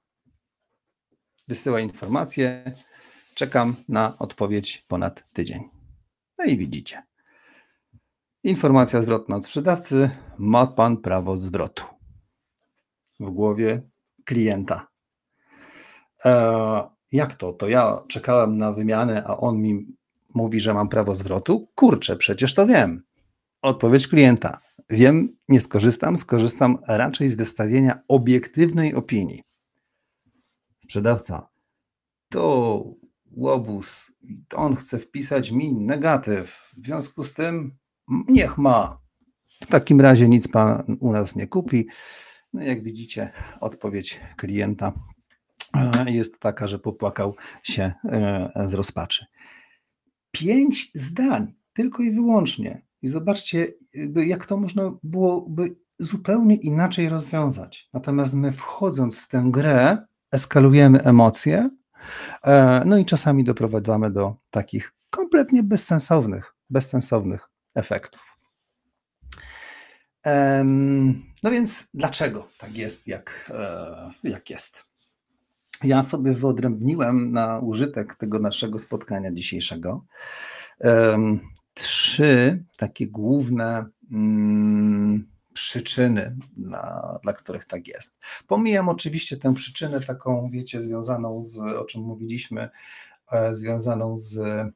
wysyła informację, czekam na odpowiedź ponad tydzień. No i widzicie. Informacja zwrotna od sprzedawcy, ma pan prawo zwrotu. W głowie klienta. E, jak to? To ja czekałem na wymianę, a on mi mówi, że mam prawo zwrotu? Kurczę, przecież to wiem. Odpowiedź klienta. Wiem, nie skorzystam, skorzystam raczej z wystawienia obiektywnej opinii. Sprzedawca. To łobuz, on chce wpisać mi negatyw. W związku z tym niech ma. W takim razie nic pan u nas nie kupi. No jak widzicie, odpowiedź klienta jest taka, że popłakał się z rozpaczy. Pięć zdań, tylko i wyłącznie. I zobaczcie, jak to można byłoby zupełnie inaczej rozwiązać. Natomiast my, wchodząc w tę grę, eskalujemy emocje, no i czasami doprowadzamy do takich kompletnie bezsensownych, bezsensownych efektów. No więc dlaczego tak jest, jak, jak jest? Ja sobie wyodrębniłem na użytek tego naszego spotkania dzisiejszego trzy takie główne mm, przyczyny, dla, dla których tak jest. Pomijam oczywiście tę przyczynę taką, wiecie, związaną z, o czym mówiliśmy, związaną z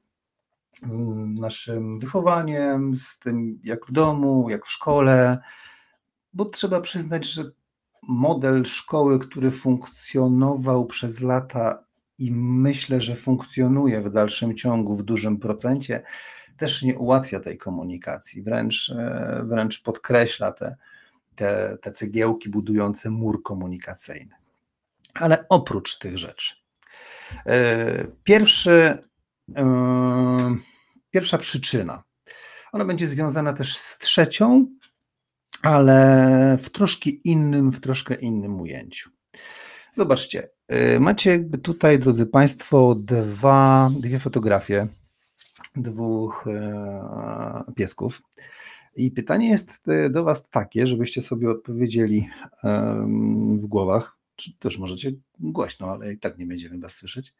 naszym wychowaniem, z tym jak w domu, jak w szkole, bo trzeba przyznać, że model szkoły, który funkcjonował przez lata i myślę, że funkcjonuje w dalszym ciągu w dużym procencie, też nie ułatwia tej komunikacji, wręcz, wręcz podkreśla te, te, te cegiełki budujące mur komunikacyjny. Ale oprócz tych rzeczy. Pierwszy, pierwsza przyczyna, ona będzie związana też z trzecią, ale w troszkę innym, w troszkę innym ujęciu. Zobaczcie, macie tutaj, drodzy Państwo, dwa, dwie fotografie dwóch piesków. I pytanie jest do Was takie, żebyście sobie odpowiedzieli w głowach, czy też możecie głośno, ale i tak nie będziemy Was słyszeć.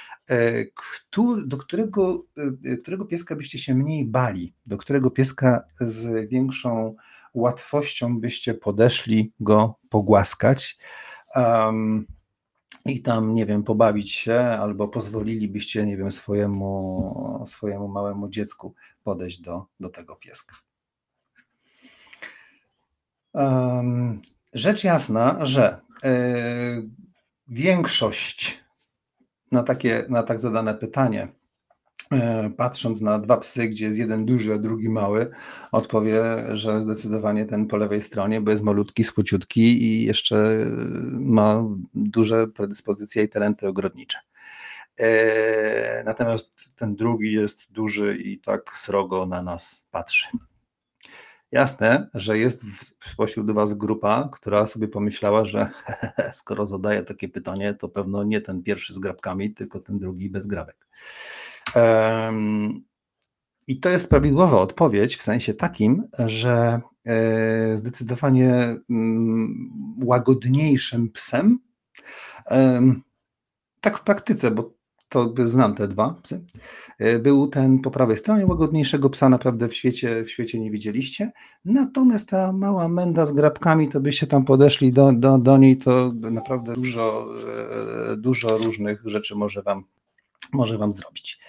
Do którego, którego pieska byście się mniej bali? Do którego pieska z większą łatwością byście podeszli go pogłaskać um, i tam, nie wiem, pobawić się, albo pozwolilibyście, nie wiem, swojemu, swojemu małemu dziecku podejść do, do tego pieska. Um, rzecz jasna, że y, większość na takie, na tak zadane pytanie, patrząc na dwa psy, gdzie jest jeden duży, a drugi mały, odpowie, że zdecydowanie ten po lewej stronie, bo jest malutki, spuciutki i jeszcze ma duże predyspozycje i talenty ogrodnicze. Natomiast ten drugi jest duży i tak srogo na nas patrzy. Jasne, że jest spośród Was grupa, która sobie pomyślała, że skoro zadaję takie pytanie, to pewno nie ten pierwszy z grabkami, tylko ten drugi bez grabek. I to jest prawidłowa odpowiedź w sensie takim, że zdecydowanie łagodniejszym psem, tak w praktyce, bo to znam te dwa psy, był ten po prawej stronie. Łagodniejszego psa naprawdę w świecie, w świecie nie widzieliście. Natomiast ta mała menda z grabkami, to byście tam podeszli do, do, do niej, to naprawdę dużo, dużo różnych rzeczy może wam, może wam zrobić.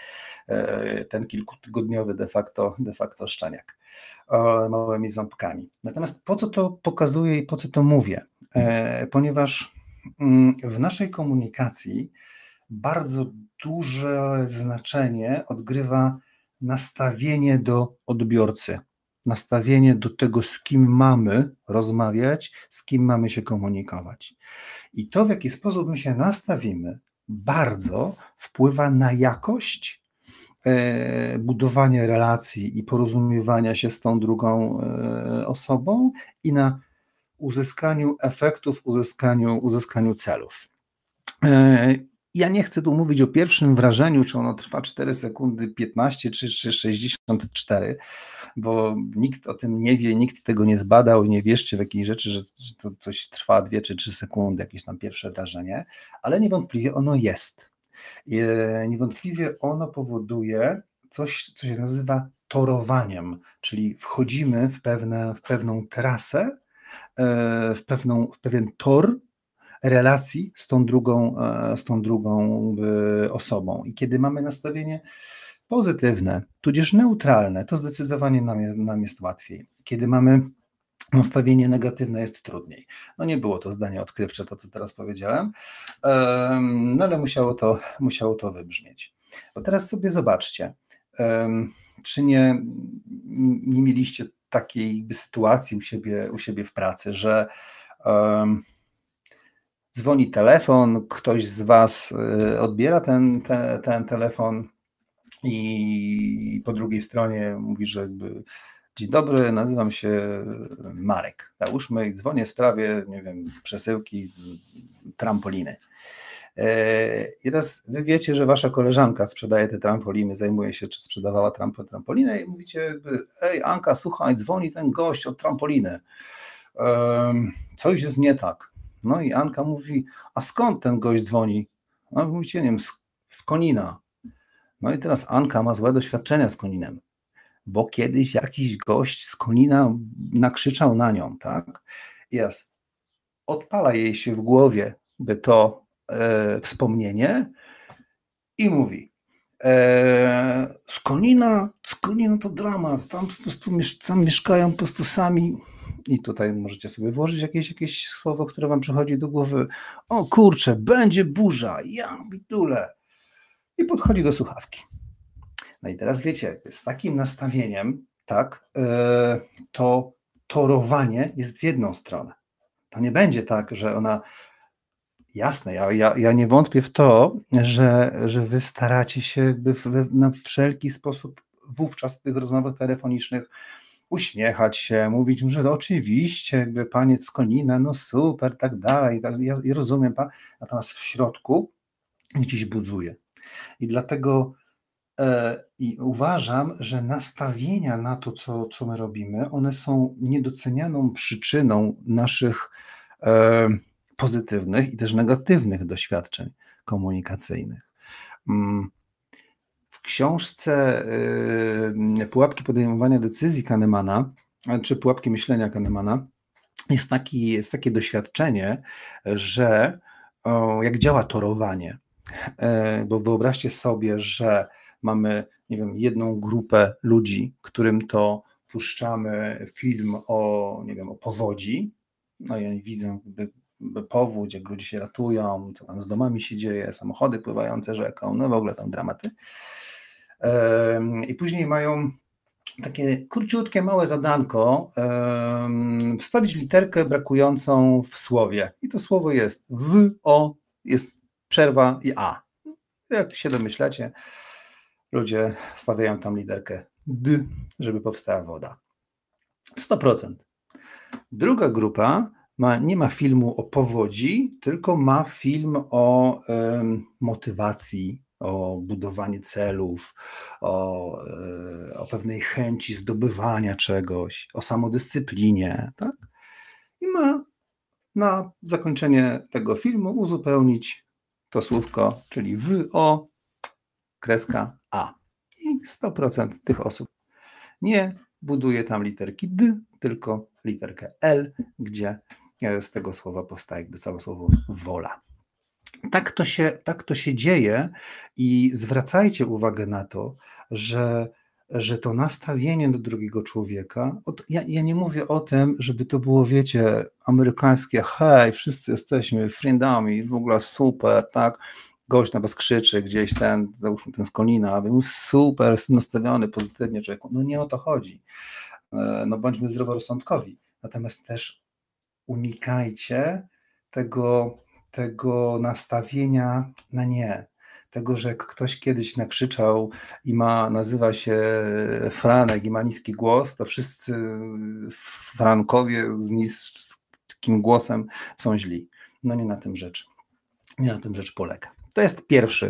ten kilkutygodniowy de facto, de facto szczeniak małymi ząbkami. Natomiast po co to pokazuję i po co to mówię? Ponieważ w naszej komunikacji bardzo duże znaczenie odgrywa nastawienie do odbiorcy, nastawienie do tego, z kim mamy rozmawiać, z kim mamy się komunikować. I to, w jaki sposób my się nastawimy, bardzo wpływa na jakość e, budowania relacji i porozumiewania się z tą drugą e, osobą i na uzyskaniu efektów, uzyskaniu, uzyskaniu celów. E, Ja nie chcę tu mówić o pierwszym wrażeniu, czy ono trwa cztery sekundy, piętnaście czy, czy sześćdziesiąt cztery, bo nikt o tym nie wie, nikt tego nie zbadał i nie wierzcie w jakieś rzeczy, że, że to coś trwa dwie czy trzy sekundy, jakieś tam pierwsze wrażenie, ale niewątpliwie ono jest. I niewątpliwie ono powoduje coś, co się nazywa torowaniem, czyli wchodzimy w, pewne, w pewną trasę, w, pewną, w pewien tor relacji z tą drugą, z tą drugą osobą. I kiedy mamy nastawienie pozytywne, tudzież neutralne, to zdecydowanie nam jest, nam jest łatwiej. Kiedy mamy nastawienie negatywne, jest trudniej. No nie było to zdanie odkrywcze, to co teraz powiedziałem, no ale musiało to, musiało to wybrzmieć. Bo teraz sobie zobaczcie, czy nie, nie mieliście takiej sytuacji u siebie, u siebie w pracy, że um, dzwoni telefon, ktoś z was odbiera ten, ten, ten telefon i po drugiej stronie mówi, że jakby dzień dobry, nazywam się Marek. Załóżmy i dzwonię w sprawie, nie wiem, przesyłki trampoliny. I teraz wy wiecie, że wasza koleżanka sprzedaje te trampoliny, zajmuje się, czy sprzedawała trampolinę i mówicie jakby, ej Anka, słuchaj, dzwoni ten gość od trampoliny. Coś jest nie tak. No i Anka mówi, a skąd ten gość dzwoni? No wy mówicie, nie wiem, z, z Konina. No i teraz Anka ma złe doświadczenia z Koninem, bo kiedyś jakiś gość z Konina nakrzyczał na nią, tak? I raz odpala jej się w głowie by to e, wspomnienie i mówi, e, z Konina, z Konina to dramat, tam po prostu miesz- tam mieszkają po prostu sami. I tutaj możecie sobie włożyć jakieś, jakieś słowo, które wam przychodzi do głowy. O kurczę, będzie burza, ja bidule. I podchodzi do słuchawki. No i teraz wiecie, z takim nastawieniem, tak, to torowanie jest w jedną stronę. To nie będzie tak, że ona, jasne, ja, ja, ja nie wątpię w to, że, że wy staracie się jakby w, na wszelki sposób wówczas w tych rozmowach telefonicznych uśmiechać się, mówić, że oczywiście, jakby panie z Konina, no super, tak dalej, ja, ja rozumiem pan, natomiast w środku gdzieś budzuje. I dlatego e, i uważam, że nastawienia na to, co, co my robimy, one są niedocenianą przyczyną naszych e, pozytywnych i też negatywnych doświadczeń komunikacyjnych. Mm. W książce y, Pułapki podejmowania decyzji Kahnemana, czy Pułapki myślenia Kahnemana, jest, taki, jest takie doświadczenie, że o, jak działa torowanie, e, bo wyobraźcie sobie, że mamy, nie wiem, jedną grupę ludzi, którym to puszczamy film o, nie wiem, o powodzi, no i oni widzą jakby powódź, jak ludzie się ratują, co tam z domami się dzieje, samochody pływające rzeką, no w ogóle tam dramaty. I później mają takie króciutkie, małe zadanko, wstawić literkę brakującą w słowie. I to słowo jest w, o, jest przerwa i a. Jak się domyślacie, ludzie wstawiają tam literkę d, żeby powstała woda. sto procent. Druga grupa ma, nie ma filmu o powodzi, tylko ma film o um, motywacji, o budowaniu celów, o, o pewnej chęci zdobywania czegoś, o samodyscyplinie, tak? I ma na zakończenie tego filmu uzupełnić to słówko, czyli w, o, kreska, a. I sto procent tych osób nie buduje tam literki d, tylko literkę l, gdzie z tego słowa powstaje jakby całe słowo wola. tak to się, tak to się dzieje i zwracajcie uwagę na to, że, że to nastawienie do drugiego człowieka, od, ja, ja nie mówię o tym, żeby to było, wiecie, amerykańskie, hej, wszyscy jesteśmy friendami, w ogóle super, tak, gość na was krzyczy gdzieś ten, załóżmy ten z Konina, a wy mówisz, super, jestem nastawiony pozytywnie człowieku, no nie o to chodzi, no bądźmy zdroworozsądkowi, natomiast też unikajcie tego, tego nastawienia na nie, tego, że jak ktoś kiedyś nakrzyczał i ma, nazywa się Franek i ma niski głos, to wszyscy Frankowie z niskim głosem są źli. No nie na tym rzecz, nie na tym rzecz polega. To jest pierwszy,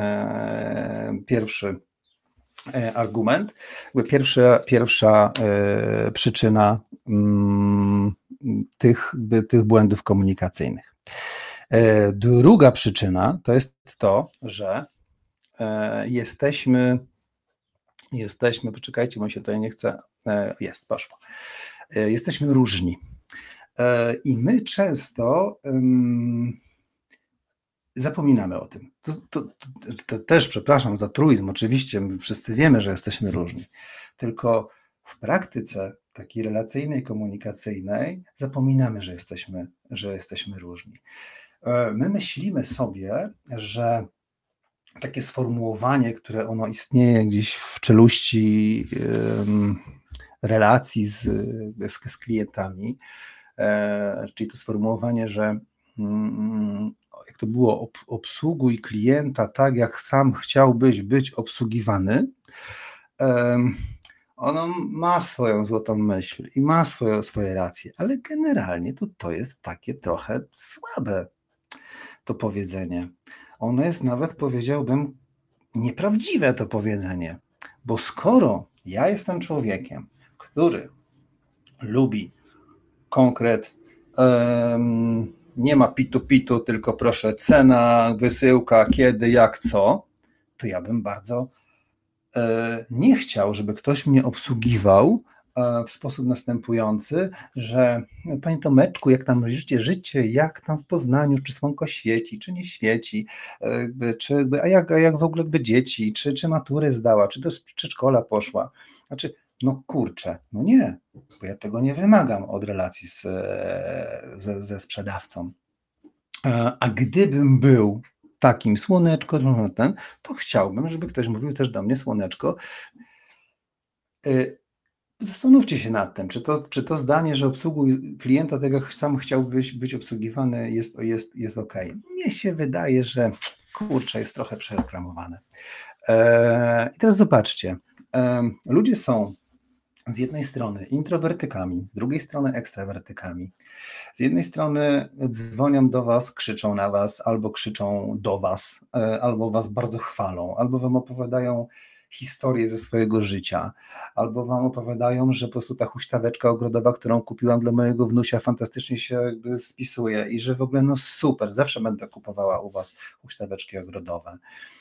e, pierwszy argument, pierwsza, pierwsza e, przyczyna mm, tych, tych błędów komunikacyjnych. E, druga przyczyna to jest to, że e, jesteśmy, jesteśmy, poczekajcie, bo się tutaj nie chce, e, jest, poszło, e, jesteśmy różni e, i my często um, zapominamy o tym. To, to, to, to też, przepraszam za truizm, oczywiście my wszyscy wiemy, że jesteśmy różni, tylko w praktyce takiej relacyjnej, komunikacyjnej zapominamy, że jesteśmy, że jesteśmy różni. My myślimy sobie, że takie sformułowanie, które ono istnieje gdzieś w czeluści um, relacji z, z, z klientami, e, czyli to sformułowanie, że um, jak to było, ob, obsługuj klienta tak, jak sam chciałbyś być obsługiwany, um, ono ma swoją złotą myśl i ma swoje, swoje racje, ale generalnie to, to jest takie trochę słabe, to powiedzenie. Ono jest nawet, powiedziałbym, nieprawdziwe to powiedzenie, bo skoro ja jestem człowiekiem, który lubi konkret, um, nie ma pitu-pitu, tylko proszę cena, wysyłka, kiedy, jak, co, to ja bym bardzo e, nie chciał, żeby ktoś mnie obsługiwał e, w sposób następujący, że panie Tomeczku, jak tam życie, życie, jak tam w Poznaniu, czy słonko świeci, czy nie świeci, e, jakby, czy, jakby, a, jak, a jak w ogóle jakby dzieci, czy, czy maturę zdała, czy do przedszkola poszła, znaczy, no kurczę, no nie, bo ja tego nie wymagam od relacji z, ze, ze sprzedawcą. A gdybym był takim słoneczko, ten, to chciałbym, żeby ktoś mówił też do mnie słoneczko. Zastanówcie się nad tym, czy to, czy to zdanie, że obsługuj klienta tak jak sam chciałbyś być obsługiwany, jest, jest, jest ok. Mnie się wydaje, że kurczę, jest trochę przereklamowane. I teraz zobaczcie, ludzie są z jednej strony introwertykami, z drugiej strony ekstrawertykami. Z jednej strony dzwonią do was, krzyczą na was, albo krzyczą do was, albo was bardzo chwalą, albo wam opowiadają historię ze swojego życia, albo wam opowiadają, że po prostu ta huśtaweczka ogrodowa, którą kupiłam dla mojego wnusia, fantastycznie się jakby spisuje i że w ogóle no super, zawsze będę kupowała u was huśtaweczki ogrodowe.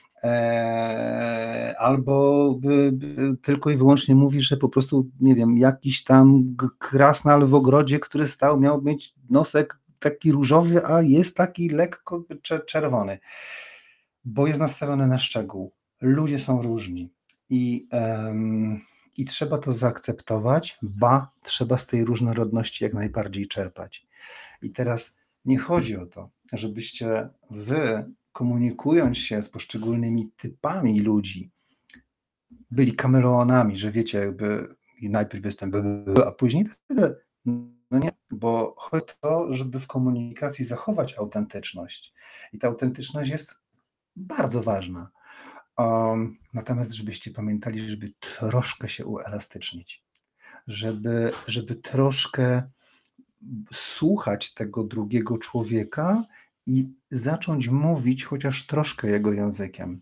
Albo by, by, tylko i wyłącznie mówisz, że po prostu, nie wiem, jakiś tam krasnal w ogrodzie, który stał, miał mieć nosek taki różowy, a jest taki lekko czerwony, bo jest nastawiony na szczegół. Ludzie są różni i, um, i trzeba to zaakceptować, ba, trzeba z tej różnorodności jak najbardziej czerpać. I teraz nie chodzi o to, żebyście wy, komunikując się z poszczególnymi typami ludzi, byli kameleonami, że wiecie, jakby i najpierw jestem, a później no nie, bo chodzi o to, żeby w komunikacji zachować autentyczność i ta autentyczność jest bardzo ważna. Um, natomiast żebyście pamiętali, żeby troszkę się uelastycznić, żeby, żeby troszkę słuchać tego drugiego człowieka i zacząć mówić chociaż troszkę jego językiem.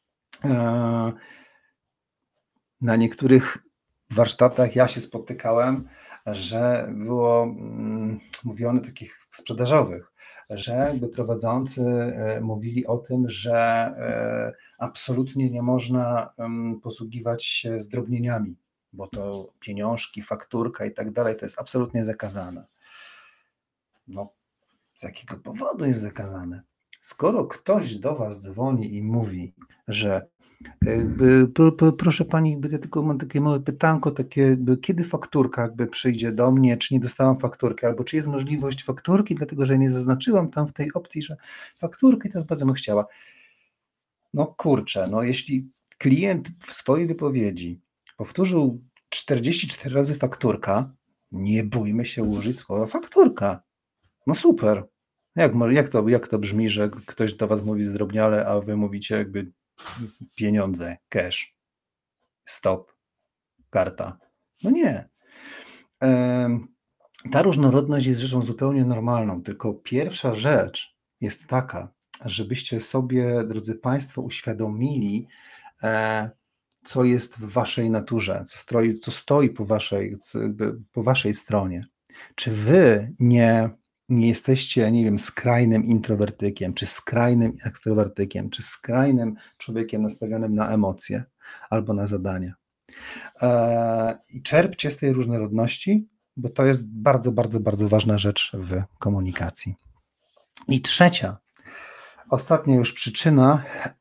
Na niektórych warsztatach ja się spotykałem, że było mm, mówione takich sprzedażowych, że jakby prowadzący e, mówili o tym, że e, absolutnie nie można um, posługiwać się zdrobnieniami, bo to pieniążki, fakturka i tak dalej, to jest absolutnie zakazane. No, z jakiego powodu jest zakazane? skoro ktoś do was dzwoni i mówi, że jakby, pro, pro, proszę pani, jakby ja tylko mam takie małe pytanko, takie jakby, kiedy fakturka jakby przyjdzie do mnie, czy nie dostałam fakturki, albo czy jest możliwość fakturki, dlatego że nie zaznaczyłam tam w tej opcji, że fakturki, teraz bardzo bym chciała. No kurczę, no jeśli klient w swojej wypowiedzi powtórzył czterdzieści cztery razy fakturka, nie bójmy się użyć słowa fakturka. No super. Jak, jak, to, jak to brzmi, że ktoś do was mówi zdrobniale, a wy mówicie jakby pieniądze, cash, stop, karta. No nie. Ta różnorodność jest rzeczą zupełnie normalną, tylko pierwsza rzecz jest taka, żebyście sobie, drodzy Państwo, uświadomili, co jest w waszej naturze, co stoi, co stoi po waszej, po waszej stronie. Czy wy nie, nie jesteście, nie wiem, skrajnym introwertykiem, czy skrajnym ekstrawertykiem, czy skrajnym człowiekiem nastawionym na emocje albo na zadania. I czerpcie z tej różnorodności, bo to jest bardzo, bardzo, bardzo ważna rzecz w komunikacji. I trzecia, ostatnia już przyczyna,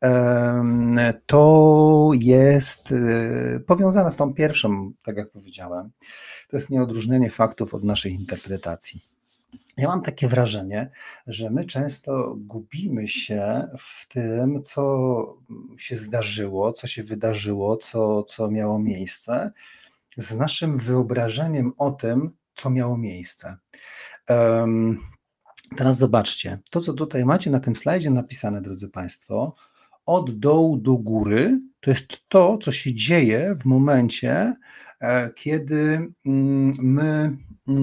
to jest powiązana z tą pierwszą, tak jak powiedziałem, to jest nieodróżnienie faktów od naszej interpretacji. Ja mam takie wrażenie, że my często gubimy się w tym, co się zdarzyło, co się wydarzyło, co, co miało miejsce, z naszym wyobrażeniem o tym, co miało miejsce. Um, teraz zobaczcie, to co tutaj macie na tym slajdzie napisane, drodzy Państwo, od dołu do góry, to jest to, co się dzieje w momencie, kiedy my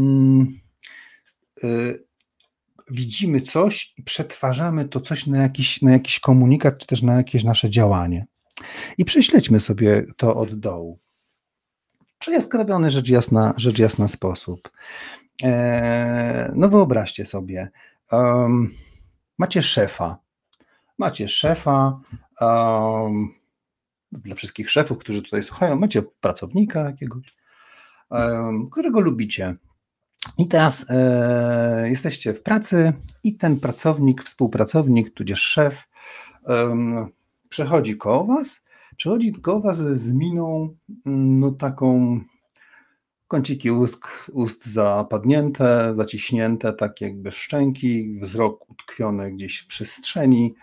widzimy coś i przetwarzamy to coś na jakiś, na jakiś komunikat, czy też na jakieś nasze działanie. I prześledźmy sobie to od dołu. Przejaskrawiony, rzecz jasna, rzecz jasna sposób. No wyobraźcie sobie, um, macie szefa, macie szefa, um, dla wszystkich szefów, którzy tutaj słuchają, macie pracownika jakiegoś, um, którego lubicie. I teraz e, jesteście w pracy i ten pracownik, współpracownik, tudzież szef um, przechodzi koło was, przechodzi koło was z miną no taką, kąciki ust, ust zapadnięte, zaciśnięte, tak jakby szczęki, wzrok utkwiony gdzieś w przestrzeni,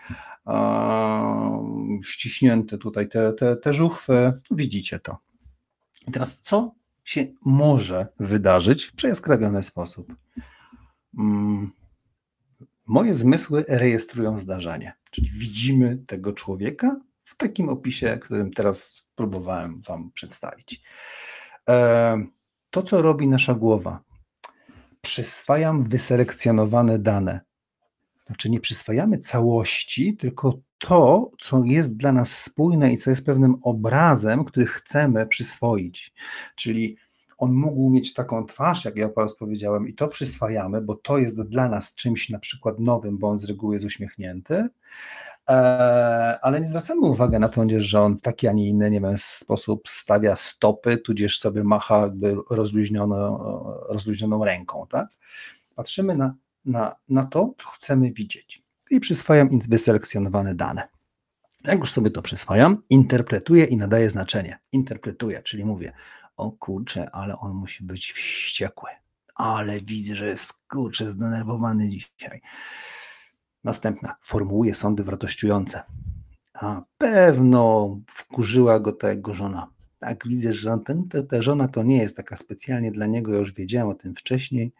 um, ściśnięte tutaj te, te, te żuchwy, widzicie to. I teraz co się może wydarzyć w przejaskrawiony sposób? Hmm. Moje zmysły rejestrują zdarzenie, czyli widzimy tego człowieka w takim opisie, którym teraz próbowałem wam przedstawić. E, to, co robi nasza głowa, przyswajam wyselekcjonowane dane. Znaczy nie przyswajamy całości, tylko to, co jest dla nas spójne i co jest pewnym obrazem, który chcemy przyswoić. Czyli on mógł mieć taką twarz, jak ja teraz powiedziałem, i to przyswajamy, bo to jest dla nas czymś na przykład nowym, bo on z reguły jest uśmiechnięty, ale nie zwracamy uwagi na to, że on w taki, a nie inny, nie wiem, sposób stawia stopy, tudzież sobie macha jakby rozluźnioną, rozluźnioną ręką, tak? Patrzymy na, na, na to, co chcemy widzieć i przyswajam wyselekcjonowane dane. Jak już sobie to przyswajam, interpretuję i nadaję znaczenie. Interpretuję, czyli mówię, o kurczę, ale on musi być wściekły, ale widzę, że jest kurczę zdenerwowany dzisiaj. Następna, formułuję sądy wartościujące. A pewno wkurzyła go ta jego żona. Tak, widzę, że ten, ta, ta żona to nie jest taka specjalnie dla niego, ja już wiedziałem o tym wcześniej.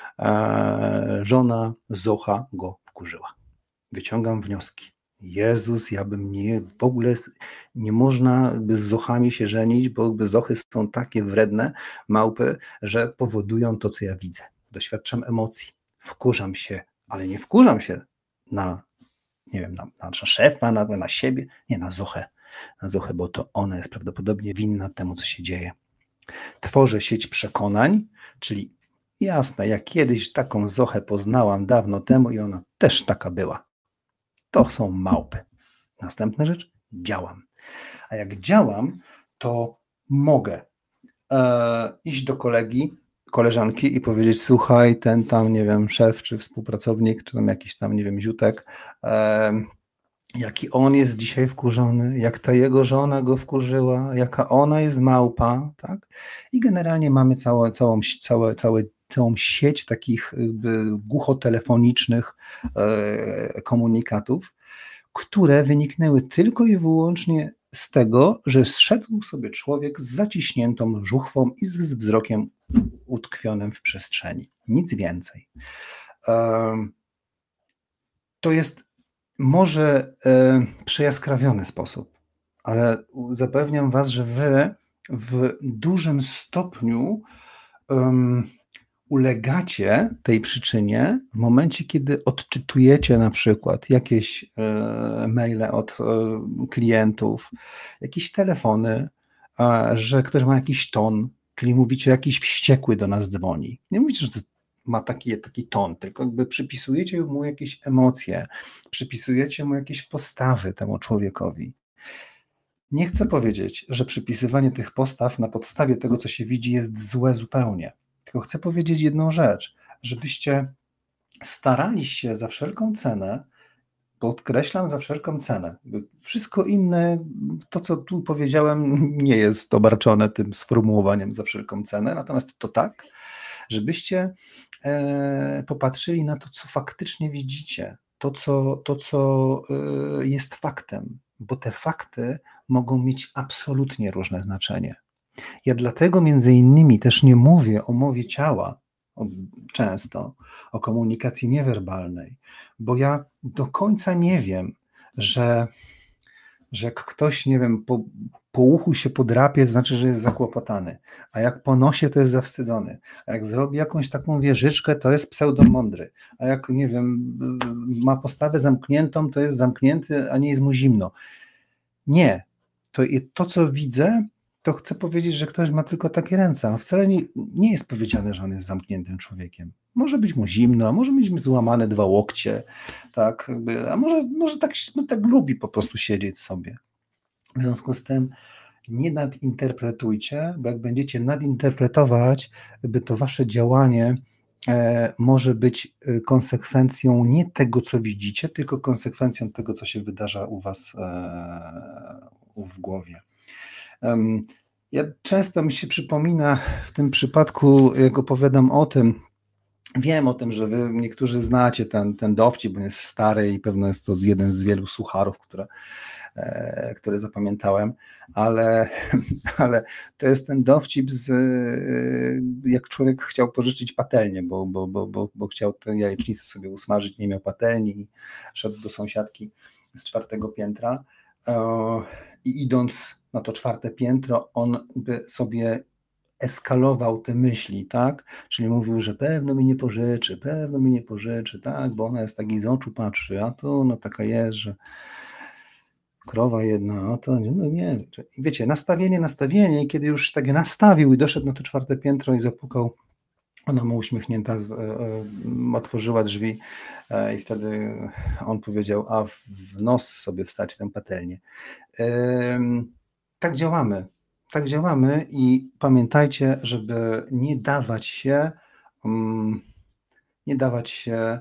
Eee, żona Zocha go wkurzyła. Wyciągam wnioski. Jezus, ja bym nie, w ogóle nie można by z zochami się żenić, bo zochy są takie wredne, małpy, że powodują to, co ja widzę. Doświadczam emocji, wkurzam się, ale nie wkurzam się na, nie wiem, na, na szefa, na, na siebie, nie, na zochę, na zochę, bo to ona jest prawdopodobnie winna temu, co się dzieje. Tworzę sieć przekonań, czyli jasne, ja kiedyś taką zochę poznałam dawno temu i ona też taka była. To są małpy. Następna rzecz, działam. A jak działam, to mogę e, iść do kolegi, koleżanki i powiedzieć: słuchaj, ten tam, nie wiem, szef, czy współpracownik, czy tam jakiś tam, nie wiem, ziutek, em, jaki on jest dzisiaj wkurzony, jak ta jego żona go wkurzyła, jaka ona jest małpa, tak? I generalnie mamy całe, całą, całe, całe, całą sieć takich jakby głuchotelefonicznych e, komunikatów, które wyniknęły tylko i wyłącznie z tego, że zszedł sobie człowiek z zaciśniętą żuchwą i z wzrokiem utkwionym w przestrzeni. Nic więcej. Um, to jest może e, przejaskrawiony sposób, ale zapewniam was, że wy w dużym stopniu um, ulegacie tej przyczynie w momencie, kiedy odczytujecie na przykład jakieś e, maile od e, klientów, jakieś telefony, e, że ktoś ma jakiś ton, czyli mówicie, jakiś wściekły do nas dzwoni. Nie mówicie, że to ma taki, taki ton, tylko jakby przypisujecie mu jakieś emocje, przypisujecie mu jakieś postawy temu człowiekowi. Nie chcę powiedzieć, że przypisywanie tych postaw na podstawie tego, co się widzi, jest złe zupełnie. Tylko chcę powiedzieć jedną rzecz, żebyście starali się za wszelką cenę, podkreślam, za wszelką cenę. Wszystko inne, to co tu powiedziałem, nie jest obarczone tym sformułowaniem za wszelką cenę, natomiast to tak, żebyście e, popatrzyli na to, co faktycznie widzicie, to co, to, co e, jest faktem, bo te fakty mogą mieć absolutnie różne znaczenie. Ja dlatego między innymi też nie mówię o mowie ciała o, często, o komunikacji niewerbalnej, bo ja do końca nie wiem, że, że jak ktoś, nie wiem, po, po uchu się podrapie, znaczy, że jest zakłopotany, a jak po nosie, to jest zawstydzony, a jak zrobi jakąś taką wieżyczkę, to jest pseudomądry, a jak, nie wiem, ma postawę zamkniętą, to jest zamknięty, a nie jest mu zimno. Nie, to, to co widzę, to chcę powiedzieć, że ktoś ma tylko takie ręce, a wcale nie, nie jest powiedziane, że on jest zamkniętym człowiekiem. Może być mu zimno, a może mieć złamane dwa łokcie, tak, jakby, a może, może tak, tak lubi po prostu siedzieć sobie. W związku z tym nie nadinterpretujcie, bo jak będziecie nadinterpretować, by to wasze działanie e, może być konsekwencją nie tego, co widzicie, tylko konsekwencją tego, co się wydarza u was e, w głowie. Um, ja często mi się przypomina w tym przypadku, jak opowiadam o tym, wiem o tym, że wy niektórzy znacie ten, ten dowcip, bo on jest stary i pewno jest to jeden z wielu sucharów, które, e, które zapamiętałem, ale, ale to jest ten dowcip z, jak człowiek chciał pożyczyć patelnię, bo, bo, bo, bo, bo chciał tę jajecznicę sobie usmażyć, nie miał patelni i szedł do sąsiadki z czwartego piętra e, i idąc na to czwarte piętro, on by sobie eskalował te myśli, tak? Czyli mówił, że pewno mi nie pożyczy, pewno mi nie pożyczy, tak? Bo ona jest taki z oczu patrzy, a to ona taka jest, że krowa jedna, a to nie, no nie. I wiecie, nastawienie, nastawienie i kiedy już tak nastawił i doszedł na to czwarte piętro i zapukał, ona mu uśmiechnięta z, e, otworzyła drzwi e, i wtedy on powiedział, a w, w nos sobie wstać tę patelnię. E, tak działamy. Tak działamy i pamiętajcie, żeby nie dawać się, um, nie dawać się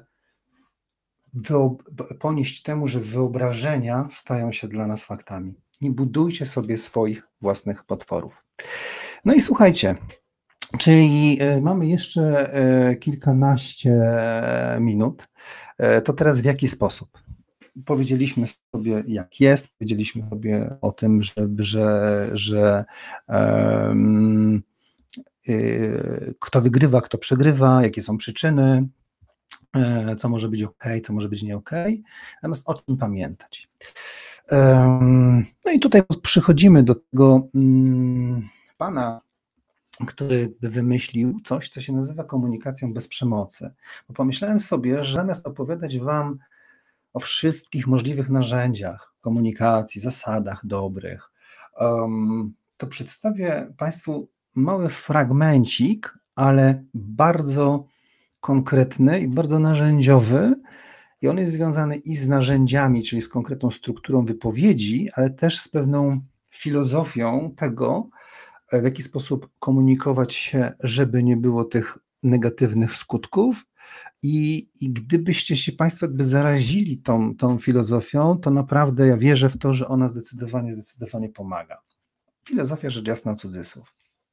ponieść temu, że wyobrażenia stają się dla nas faktami. Nie budujcie sobie swoich własnych potworów. No i słuchajcie, czyli mamy jeszcze kilkanaście minut. To teraz w jaki sposób? Powiedzieliśmy sobie, jak jest, powiedzieliśmy sobie o tym, że, że, że um, y, kto wygrywa, kto przegrywa, jakie są przyczyny, y, co może być ok, co może być nie ok, natomiast o czym pamiętać. Um, no i tutaj przychodzimy do tego um, pana, który wymyślił coś, co się nazywa komunikacją bez przemocy. Bo pomyślałem sobie, że zamiast opowiadać wam o wszystkich możliwych narzędziach komunikacji, zasadach dobrych, um, to przedstawię Państwu mały fragmencik, ale bardzo konkretny i bardzo narzędziowy i on jest związany i z narzędziami, czyli z konkretną strukturą wypowiedzi, ale też z pewną filozofią tego, w jaki sposób komunikować się, żeby nie było tych negatywnych skutków. I, i gdybyście się Państwo jakby zarazili tą, tą filozofią, to naprawdę ja wierzę w to, że ona zdecydowanie, zdecydowanie pomaga. Filozofia, rzecz jasna, cudzysłów.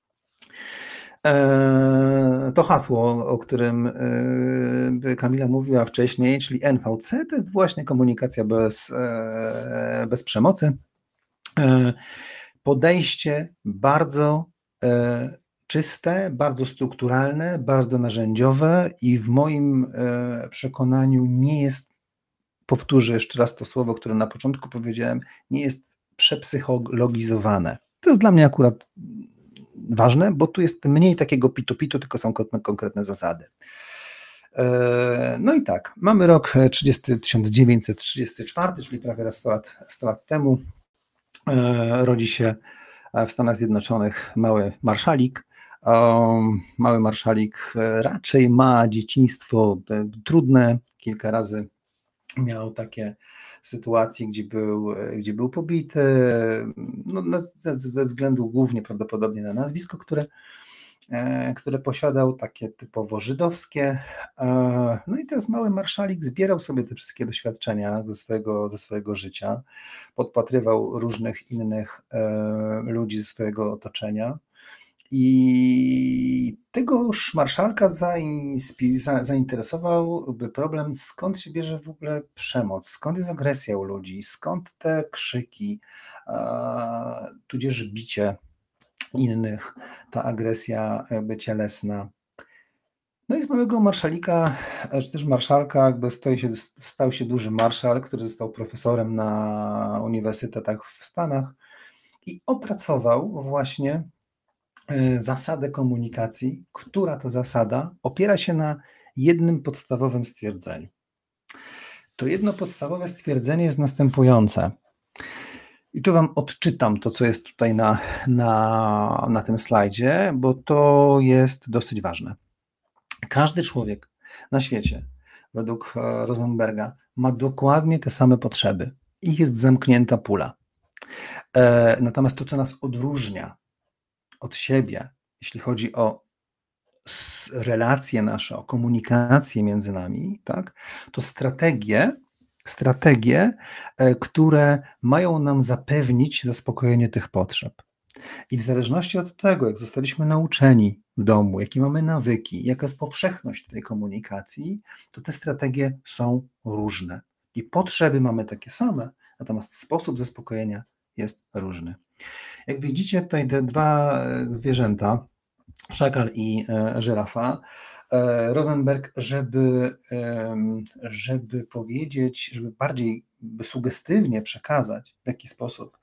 To hasło, o którym Kamila mówiła wcześniej, czyli N V C, to jest właśnie komunikacja bez, bez przemocy. Podejście bardzo czyste, bardzo strukturalne, bardzo narzędziowe i w moim przekonaniu nie jest, powtórzę jeszcze raz to słowo, które na początku powiedziałem, nie jest przepsychologizowane. To jest dla mnie akurat ważne, bo tu jest mniej takiego pitu-pitu, tylko są konkretne zasady. No i tak, mamy rok tysiąc dziewięćset trzydziesty czwarty, czyli prawie raz sto lat, sto lat temu. Rodzi się w Stanach Zjednoczonych mały marszalik. Mały marszalik raczej ma dzieciństwo trudne, kilka razy miał takie sytuacje, gdzie był, gdzie był pobity, no, ze, ze względu głównie prawdopodobnie na nazwisko, które, które posiadał, takie typowo żydowskie. No i teraz mały marszalik zbierał sobie te wszystkie doświadczenia ze swojego, ze swojego życia, podpatrywał różnych innych ludzi ze swojego otoczenia. I tegoż marszałka zainteresowałby problem, skąd się bierze w ogóle przemoc, skąd jest agresja u ludzi, skąd te krzyki, tudzież bicie innych, ta agresja jakby cielesna. No i z małego marszalika, czy też marszałka jakby stoi się, stał się duży marszał, który został profesorem na uniwersytetach w Stanach i opracował właśnie zasadę komunikacji, która to zasada opiera się na jednym podstawowym stwierdzeniu. To jedno podstawowe stwierdzenie jest następujące. I tu Wam odczytam to, co jest tutaj na, na, na tym slajdzie, bo to jest dosyć ważne. Każdy człowiek na świecie, według Rosenberga, ma dokładnie te same potrzeby. Ich jest zamknięta pula. Natomiast to, co nas odróżnia od siebie, jeśli chodzi o relacje nasze, o komunikację między nami, tak, to strategie, strategie, które mają nam zapewnić zaspokojenie tych potrzeb. I w zależności od tego, jak zostaliśmy nauczeni w domu, jakie mamy nawyki, jaka jest powszechność tej komunikacji, to te strategie są różne. I potrzeby mamy takie same, natomiast sposób zaspokojenia jest różny. Jak widzicie, tutaj te dwa zwierzęta, szakal i żyrafa, Rosenberg, żeby, żeby powiedzieć, żeby bardziej sugestywnie przekazać, w jaki sposób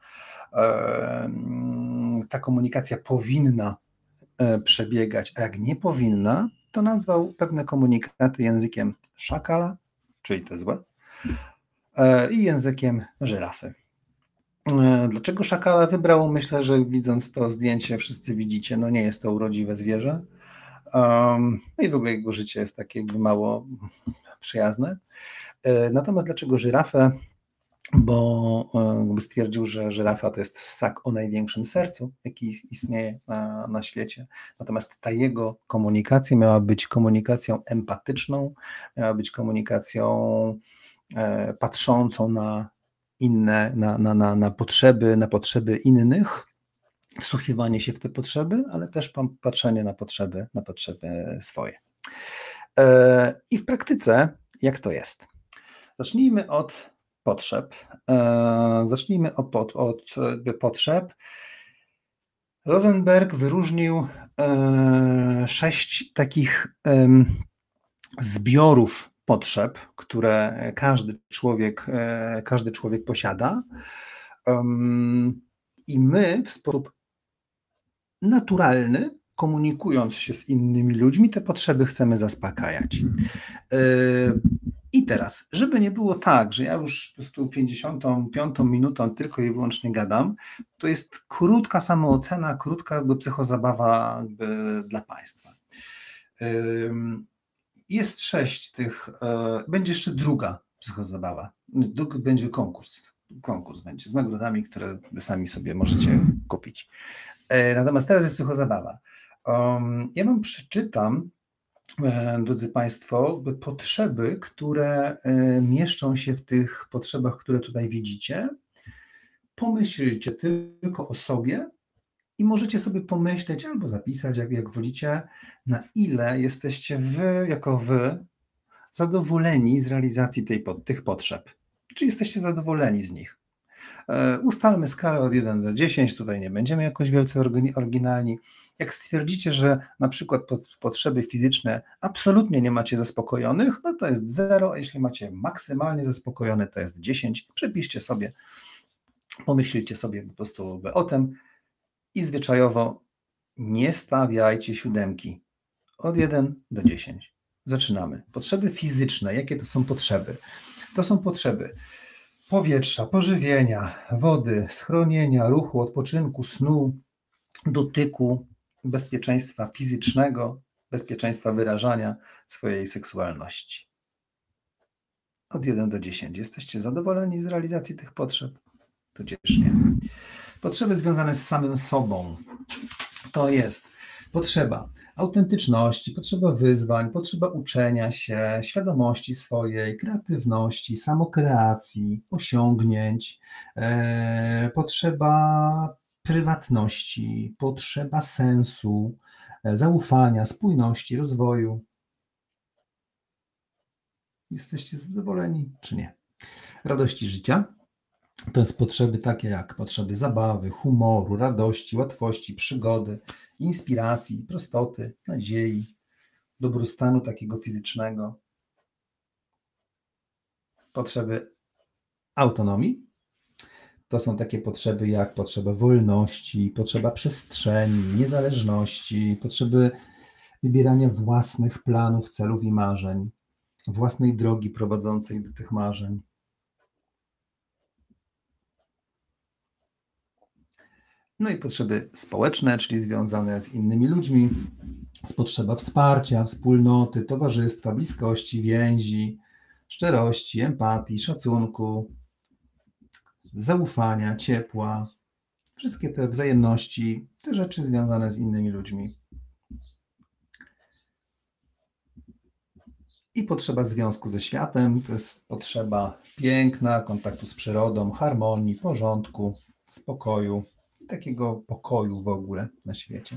ta komunikacja powinna przebiegać, a jak nie powinna, to nazwał pewne komunikaty językiem szakala, czyli te złe, i językiem żyrafy. Dlaczego szakala wybrał? Myślę, że widząc to zdjęcie wszyscy widzicie, no nie jest to urodziwe zwierzę. Um, no i w ogóle jego życie jest takie jakby mało przyjazne. Natomiast dlaczego żyrafę? Bo jakby stwierdził, że żyrafa to jest ssak o największym sercu, jaki istnieje na, na świecie. Natomiast ta jego komunikacja miała być komunikacją empatyczną, miała być komunikacją e, patrzącą na inne, na, na, na, na potrzeby, na potrzeby innych, wsłuchiwanie się w te potrzeby, ale też patrzenie na potrzeby, na potrzeby swoje. E, I w praktyce jak to jest? Zacznijmy od potrzeb. E, zacznijmy od, od, od potrzeb. Rosenberg wyróżnił e, sześć takich e, zbiorów potrzeb, które każdy człowiek, e, każdy człowiek posiada. E, I my w sposób naturalny, komunikując się z innymi ludźmi, te potrzeby chcemy zaspokajać. E, I teraz, żeby nie było tak, że ja już po prostu pięćdziesiątą piątą minutą tylko i wyłącznie gadam, to jest krótka samoocena, krótka jakby psychozabawa jakby dla Państwa. Jest sześć tych, będzie jeszcze druga psychozabawa, drugi będzie konkurs. konkurs będzie z nagrodami, które wy sami sobie możecie kupić. Natomiast teraz jest psychozabawa. Um, ja wam przeczytam, drodzy Państwo, potrzeby, które mieszczą się w tych potrzebach, które tutaj widzicie. Pomyślcie tylko o sobie i możecie sobie pomyśleć albo zapisać, jak, jak wolicie, na ile jesteście wy, jako wy, zadowoleni z realizacji tej, tych potrzeb. Czy jesteście zadowoleni z nich? Ustalmy skalę od jeden do dziesięciu, tutaj nie będziemy jakoś wielce oryginalni. Jak stwierdzicie, że na przykład potrzeby fizyczne absolutnie nie macie zaspokojonych, no to jest zero, a jeśli macie maksymalnie zaspokojone, to jest dziesięć. Przepiszcie sobie, pomyślcie sobie po prostu o tym i zwyczajowo nie stawiajcie siódemki. Od jeden do dziesięciu. Zaczynamy. Potrzeby fizyczne. Jakie to są potrzeby? To są potrzeby powietrza, pożywienia, wody, schronienia, ruchu, odpoczynku, snu, dotyku, bezpieczeństwa fizycznego, bezpieczeństwa wyrażania swojej seksualności. Od jeden do dziesięciu. Jesteście zadowoleni z realizacji tych potrzeb? Tudzież nie. Potrzeby związane z samym sobą. To jest potrzeba autentyczności, potrzeba wyzwań, potrzeba uczenia się, świadomości swojej, kreatywności, samokreacji, osiągnięć, e, potrzeba prywatności, potrzeba sensu, e, zaufania, spójności, rozwoju. Jesteście zadowoleni czy nie? Radości życia. To jest potrzeby takie jak potrzeby zabawy, humoru, radości, łatwości, przygody, inspiracji, prostoty, nadziei, dobrostanu takiego fizycznego. Potrzeby autonomii. To są takie potrzeby jak potrzeba wolności, potrzeba przestrzeni, niezależności, potrzeby wybierania własnych planów, celów i marzeń, własnej drogi prowadzącej do tych marzeń. No i potrzeby społeczne, czyli związane z innymi ludźmi, z potrzeba wsparcia, wspólnoty, towarzystwa, bliskości, więzi, szczerości, empatii, szacunku, zaufania, ciepła, wszystkie te wzajemności, te rzeczy związane z innymi ludźmi. I potrzeba związku ze światem, to jest potrzeba piękna, kontaktu z przyrodą, harmonii, porządku, spokoju. Takiego pokoju w ogóle na świecie.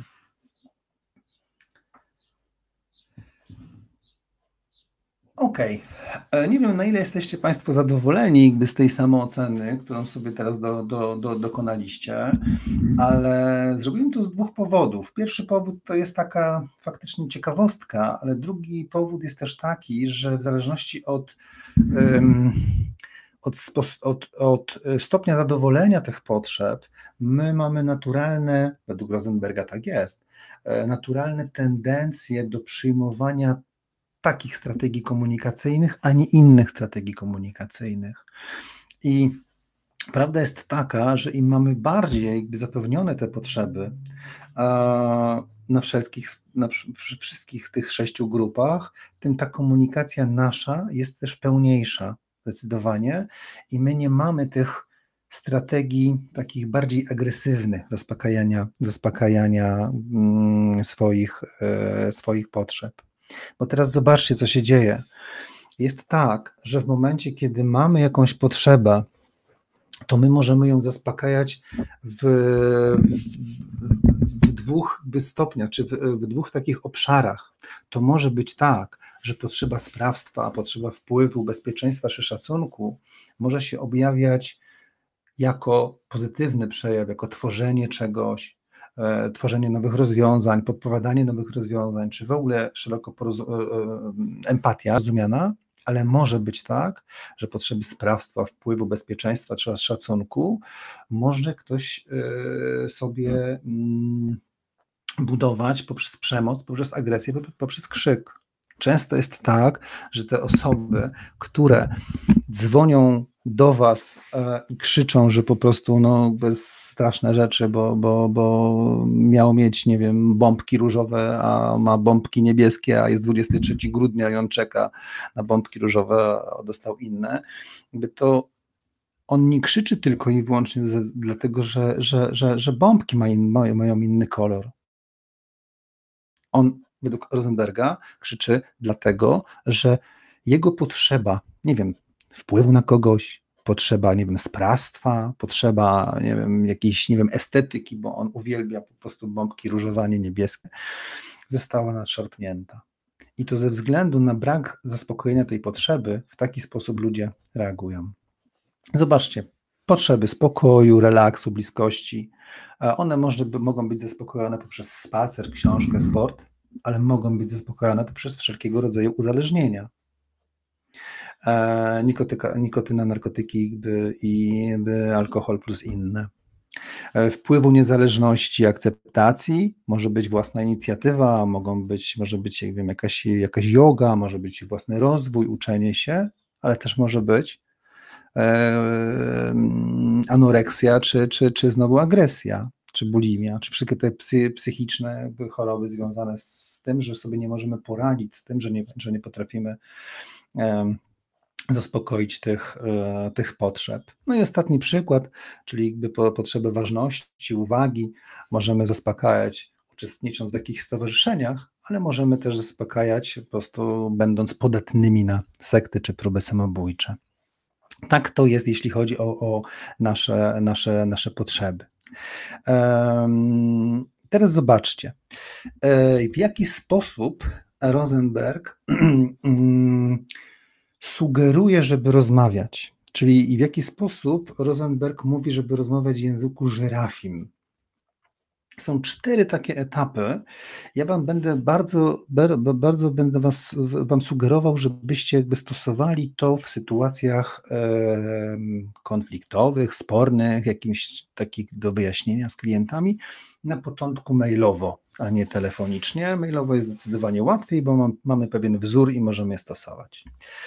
Okej, okay. Nie wiem, na ile jesteście Państwo zadowoleni jakby z tej samooceny, którą sobie teraz do, do, do, dokonaliście, ale zrobiłem to z dwóch powodów. Pierwszy powód to jest taka faktycznie ciekawostka, ale drugi powód jest też taki, że w zależności od, um, od, od, od stopnia zadowolenia tych potrzeb, my mamy naturalne, według Rosenberga tak jest, naturalne tendencje do przyjmowania takich strategii komunikacyjnych, a nie innych strategii komunikacyjnych. I prawda jest taka, że im mamy bardziej jakby zapewnione te potrzeby na wszystkich, na wszystkich tych sześciu grupach, tym ta komunikacja nasza jest też pełniejsza zdecydowanie i my nie mamy tych strategii takich bardziej agresywnych zaspokajania, zaspokajania mm, swoich, e, swoich potrzeb. Bo teraz zobaczcie, co się dzieje. Jest tak, że w momencie, kiedy mamy jakąś potrzebę, to my możemy ją zaspokajać w, w, w dwóch stopniach, czy w, w dwóch takich obszarach. To może być tak, że potrzeba sprawstwa, potrzeba wpływu, bezpieczeństwa czy szacunku może się objawiać jako pozytywny przejaw, jako tworzenie czegoś, e, tworzenie nowych rozwiązań, podpowiadanie nowych rozwiązań, czy w ogóle szeroko porozum- e, empatia rozumiana, ale może być tak, że potrzeby sprawstwa, wpływu, bezpieczeństwa czy szacunku może ktoś e, sobie mm, budować poprzez przemoc, poprzez agresję, poprzez krzyk. Często jest tak, że te osoby, które dzwonią do was e, i krzyczą, że po prostu no, bez straszne rzeczy, bo, bo, bo miał mieć, nie wiem, bombki różowe, a ma bombki niebieskie, a jest dwudziestego trzeciego grudnia i on czeka na bombki różowe, a dostał inne. Jakby to on nie krzyczy tylko i wyłącznie ze, dlatego, że, że, że, że bombki ma in, mają, mają inny kolor. On według Rosenberga krzyczy dlatego, że jego potrzeba, nie wiem, wpływu na kogoś, potrzeba, nie wiem, sprawstwa, potrzeba, nie wiem, jakiejś, nie wiem, estetyki, bo on uwielbia po prostu bombki różowe, a nie niebieskie, została nadszarpnięta. I to ze względu na brak zaspokojenia tej potrzeby w taki sposób ludzie reagują. Zobaczcie, potrzeby spokoju, relaksu, bliskości, one może, mogą być zaspokojone poprzez spacer, książkę, sport, ale mogą być zaspokojone poprzez wszelkiego rodzaju uzależnienia. E, nikotyka, nikotyna, narkotyki by, i by alkohol plus inne. E, wpływu niezależności, akceptacji, może być własna inicjatywa, mogą być, może być jak wiem, jakaś, jakaś joga, może być własny rozwój, uczenie się, ale też może być e, anoreksja, czy, czy, czy znowu agresja, czy bulimia, czy wszystkie te psy, psychiczne jakby choroby związane z tym, że sobie nie możemy poradzić z tym, że nie, że nie potrafimy e, zaspokoić tych, e, tych potrzeb. No i ostatni przykład, czyli jakby po, potrzeby ważności, uwagi, możemy zaspokajać uczestnicząc w jakichś stowarzyszeniach, ale możemy też zaspokajać po prostu będąc podatnymi na sekty czy próby samobójcze. Tak to jest, jeśli chodzi o, o nasze, nasze, nasze potrzeby. Um, teraz zobaczcie, w jaki sposób Rosenberg sugeruje, żeby rozmawiać, czyli w jaki sposób Rosenberg mówi, żeby rozmawiać w języku żyrafim. Są cztery takie etapy. Ja wam będę bardzo, bardzo będę was, wam sugerował, żebyście jakby stosowali to w sytuacjach e, konfliktowych, spornych, jakimś takich do wyjaśnienia z klientami, na początku mailowo, a nie telefonicznie. Mailowo jest zdecydowanie łatwiej, bo mam, mamy pewien wzór i możemy je stosować.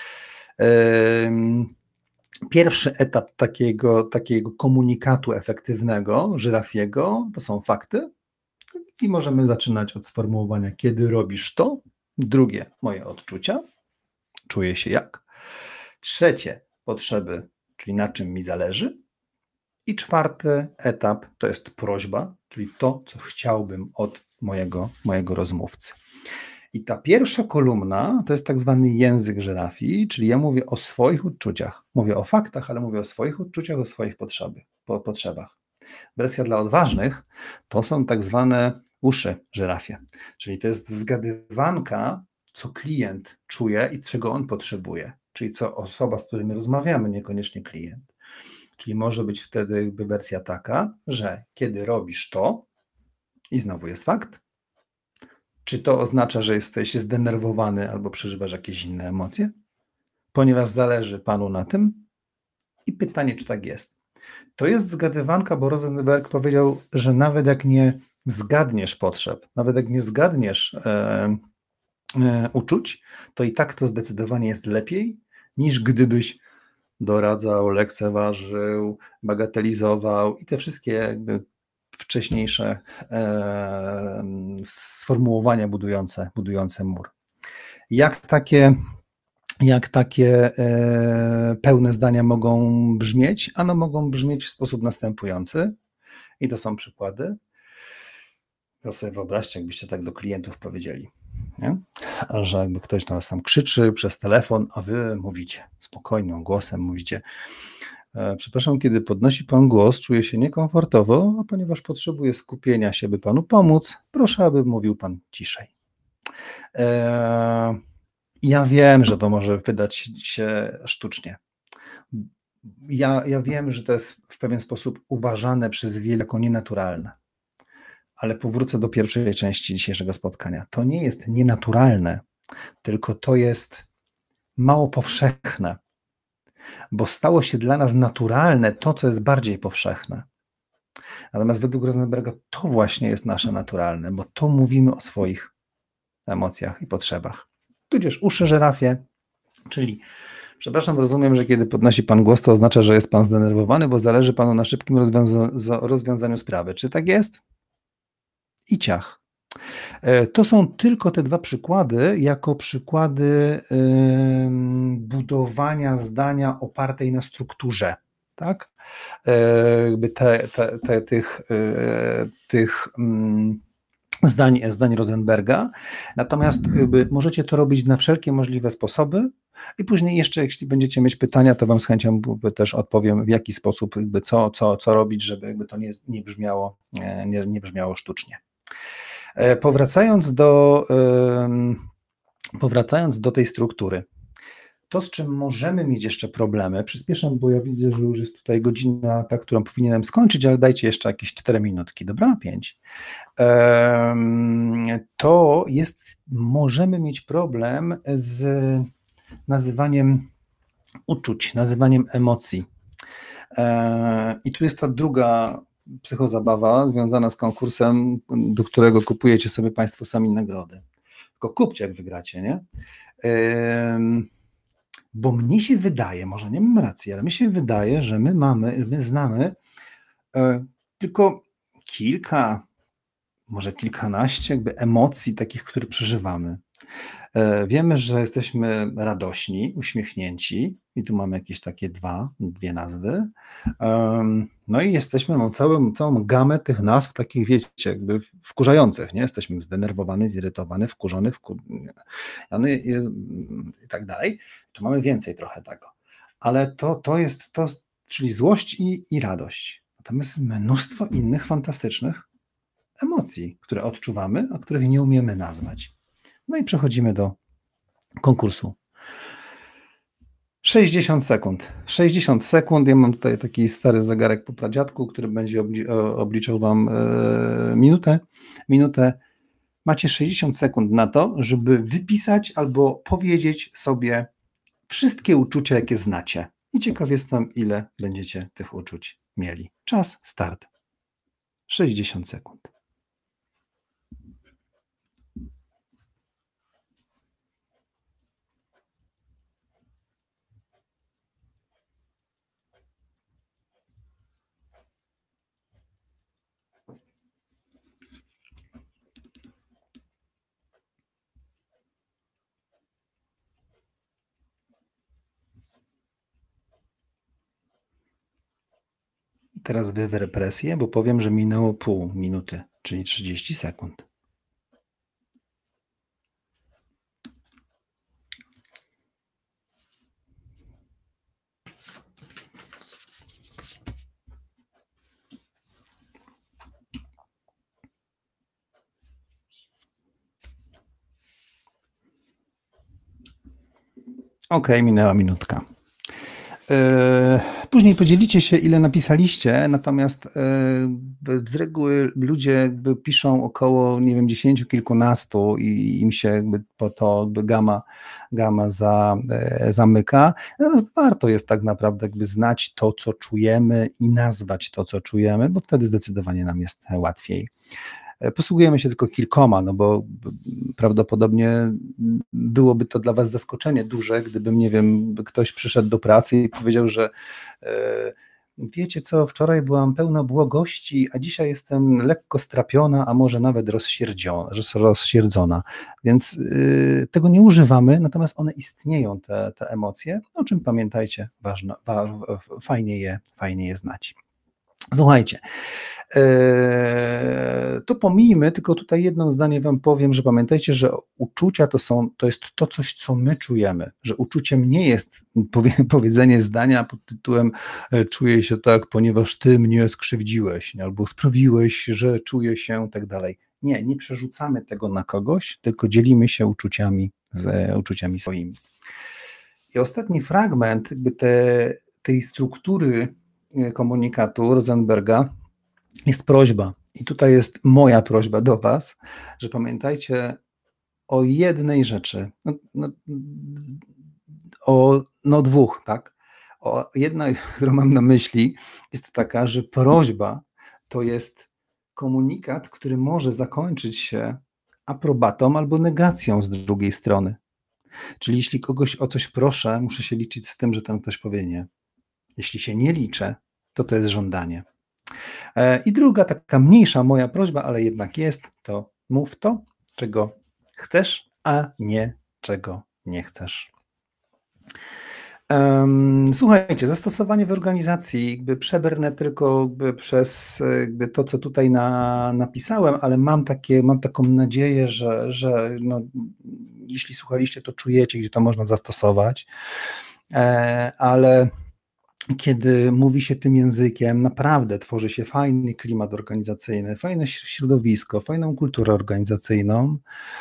E, Pierwszy etap takiego, takiego komunikatu efektywnego, żyrafiego, to są fakty i możemy zaczynać od sformułowania, kiedy robisz to. Drugie, moje odczucia, czuję się jak. Trzecie, potrzeby, czyli na czym mi zależy. I czwarty etap to jest prośba, czyli to, co chciałbym od mojego, mojego rozmówcy. I ta pierwsza kolumna to jest tak zwany język żyrafii, czyli ja mówię o swoich uczuciach, mówię o faktach, ale mówię o swoich uczuciach, o swoich potrzeby, po, potrzebach. Wersja dla odważnych to są tak zwane uszy żyrafie, czyli to jest zgadywanka, co klient czuje i czego on potrzebuje, czyli co osoba, z którymi rozmawiamy, niekoniecznie klient. Czyli może być wtedy jakby wersja taka, że kiedy robisz to i znowu jest fakt, czy to oznacza, że jesteś zdenerwowany albo przeżywasz jakieś inne emocje? Ponieważ zależy panu na tym. I pytanie, czy tak jest. To jest zgadywanka, bo Rosenberg powiedział, że nawet jak nie zgadniesz potrzeb, nawet jak nie zgadniesz e, e, uczuć, to i tak to zdecydowanie jest lepiej, niż gdybyś doradzał, lekceważył, bagatelizował i te wszystkie jakby wcześniejsze e, sformułowania budujące, budujące mur. Jak takie, jak takie e, pełne zdania mogą brzmieć? Ano mogą brzmieć w sposób następujący i to są przykłady. To sobie wyobraźcie, jakbyście tak do klientów powiedzieli, nie? Że jakby ktoś na was tam krzyczy przez telefon, a wy mówicie spokojnym głosem, mówicie: przepraszam, kiedy podnosi pan głos, czuję się niekomfortowo, a ponieważ potrzebuję skupienia się, by panu pomóc, proszę, aby mówił pan ciszej. Eee, ja wiem, że to może wydać się sztucznie. Ja, ja wiem, że to jest w pewien sposób uważane przez wielu jako nienaturalne. Ale powrócę do pierwszej części dzisiejszego spotkania. To nie jest nienaturalne, tylko to jest mało powszechne. Bo stało się dla nas naturalne to, co jest bardziej powszechne. Natomiast według Rosenberga to właśnie jest nasze naturalne, bo to mówimy o swoich emocjach i potrzebach. Tudzież uszy żyrafie, czyli przepraszam, rozumiem, że kiedy podnosi pan głos, to oznacza, że jest pan zdenerwowany, bo zależy panu na szybkim rozwiąza- rozwiązaniu sprawy. Czy tak jest? I ciach. To są tylko te dwa przykłady, jako przykłady yy, budowania zdania opartej na strukturze. tak? E, jakby te, te, te, tych, e, tych mm, zdań, zdań Rosenberga. Natomiast jakby możecie to robić na wszelkie możliwe sposoby i później jeszcze, jeśli będziecie mieć pytania, to wam z chęcią też odpowiem, w jaki sposób, jakby co, co, co robić, żeby jakby to nie, nie, brzmiało, nie, nie brzmiało sztucznie. E, Powracając do, em, powracając do tej struktury, to, z czym możemy mieć jeszcze problemy, przyspieszam, bo ja widzę, że już jest tutaj godzina, ta, którą powinienem skończyć, ale dajcie jeszcze jakieś cztery minutki, dobra? pięć. Em, To jest, możemy mieć problem z nazywaniem uczuć, nazywaniem emocji. E, I tu jest ta druga psychozabawa związana z konkursem, do którego kupujecie sobie Państwo sami nagrody. Tylko kupcie, jak wygracie, nie? Em, Bo mnie się wydaje, może nie mam racji, ale mi się wydaje, że my mamy, my znamy e, tylko kilka, może kilkanaście jakby emocji takich, które przeżywamy. E, Wiemy, że jesteśmy radośni, uśmiechnięci i tu mamy jakieś takie dwa, dwie nazwy. Em, No i jesteśmy, mamy całą, całą gamę tych nazw takich, wiecie, jakby wkurzających, nie? Jesteśmy zdenerwowany, zirytowany, wkurzony, wkurzony i, i tak dalej. Tu mamy więcej trochę tego. Ale to, to jest to, czyli złość i, i radość. Natomiast mnóstwo innych fantastycznych emocji, które odczuwamy, a których nie umiemy nazwać. No i przechodzimy do konkursu. sześćdziesiąt sekund. sześćdziesiąt sekund. Ja mam tutaj taki stary zegarek po pradziadku, który będzie obli- obliczał wam e, minutę. Minutę. Macie sześćdziesiąt sekund na to, żeby wypisać albo powiedzieć sobie wszystkie uczucia, jakie znacie. I ciekaw jestem, ile będziecie tych uczuć mieli. Czas, start. sześćdziesiąt sekund. Teraz wy w represję, bo powiem, że minęło pół minuty, czyli trzydzieści sekund. Ok, minęła minutka. Później podzielicie się, ile napisaliście, natomiast z reguły ludzie jakby piszą około, nie wiem, dziesięciu, kilkunastu i im się jakby po to jakby gama, gama za, zamyka. Natomiast warto jest tak naprawdę jakby znać to, co czujemy i nazwać to, co czujemy, bo wtedy zdecydowanie nam jest łatwiej. Posługujemy się tylko kilkoma, no bo prawdopodobnie byłoby to dla was zaskoczenie duże, gdybym, nie wiem, ktoś przyszedł do pracy i powiedział, że e, wiecie co, wczoraj byłam pełna błogości, a dzisiaj jestem lekko strapiona, a może nawet rozsierdziona, rozsierdzona. Więc y, tego nie używamy, natomiast one istnieją, te, te emocje, o czym pamiętajcie, ważne, wa, fajnie je, fajnie je znać. Słuchajcie, Eee, to pomijmy, tylko tutaj jedno zdanie wam powiem, że pamiętajcie, że uczucia to są, to jest to coś, co my czujemy, że uczuciem nie jest powie, powiedzenie zdania pod tytułem czuję się tak, ponieważ ty mnie skrzywdziłeś, albo sprawiłeś, że czuję się tak dalej. Nie, nie przerzucamy tego na kogoś, tylko dzielimy się uczuciami z uczuciami swoimi. I ostatni fragment jakby te, tej struktury komunikatu Rosenberga jest prośba. I tutaj jest moja prośba do was, że pamiętajcie o jednej rzeczy, no, no, o no dwóch, tak? O jedna, którą mam na myśli, jest taka, że prośba to jest komunikat, który może zakończyć się aprobatą albo negacją z drugiej strony. Czyli jeśli kogoś o coś proszę, muszę się liczyć z tym, że ten ktoś powie nie. Jeśli się nie liczę, to to jest żądanie. I druga taka mniejsza moja prośba, ale jednak jest, to mów to, czego chcesz, a nie czego nie chcesz. Um, słuchajcie, zastosowanie w organizacji, jakby przebrnę tylko jakby przez jakby to, co tutaj na, napisałem, ale mam, takie, mam taką nadzieję, że, że no, jeśli słuchaliście, to czujecie, gdzie to można zastosować, e, ale kiedy mówi się tym językiem, naprawdę tworzy się fajny klimat organizacyjny, fajne środowisko, fajną kulturę organizacyjną.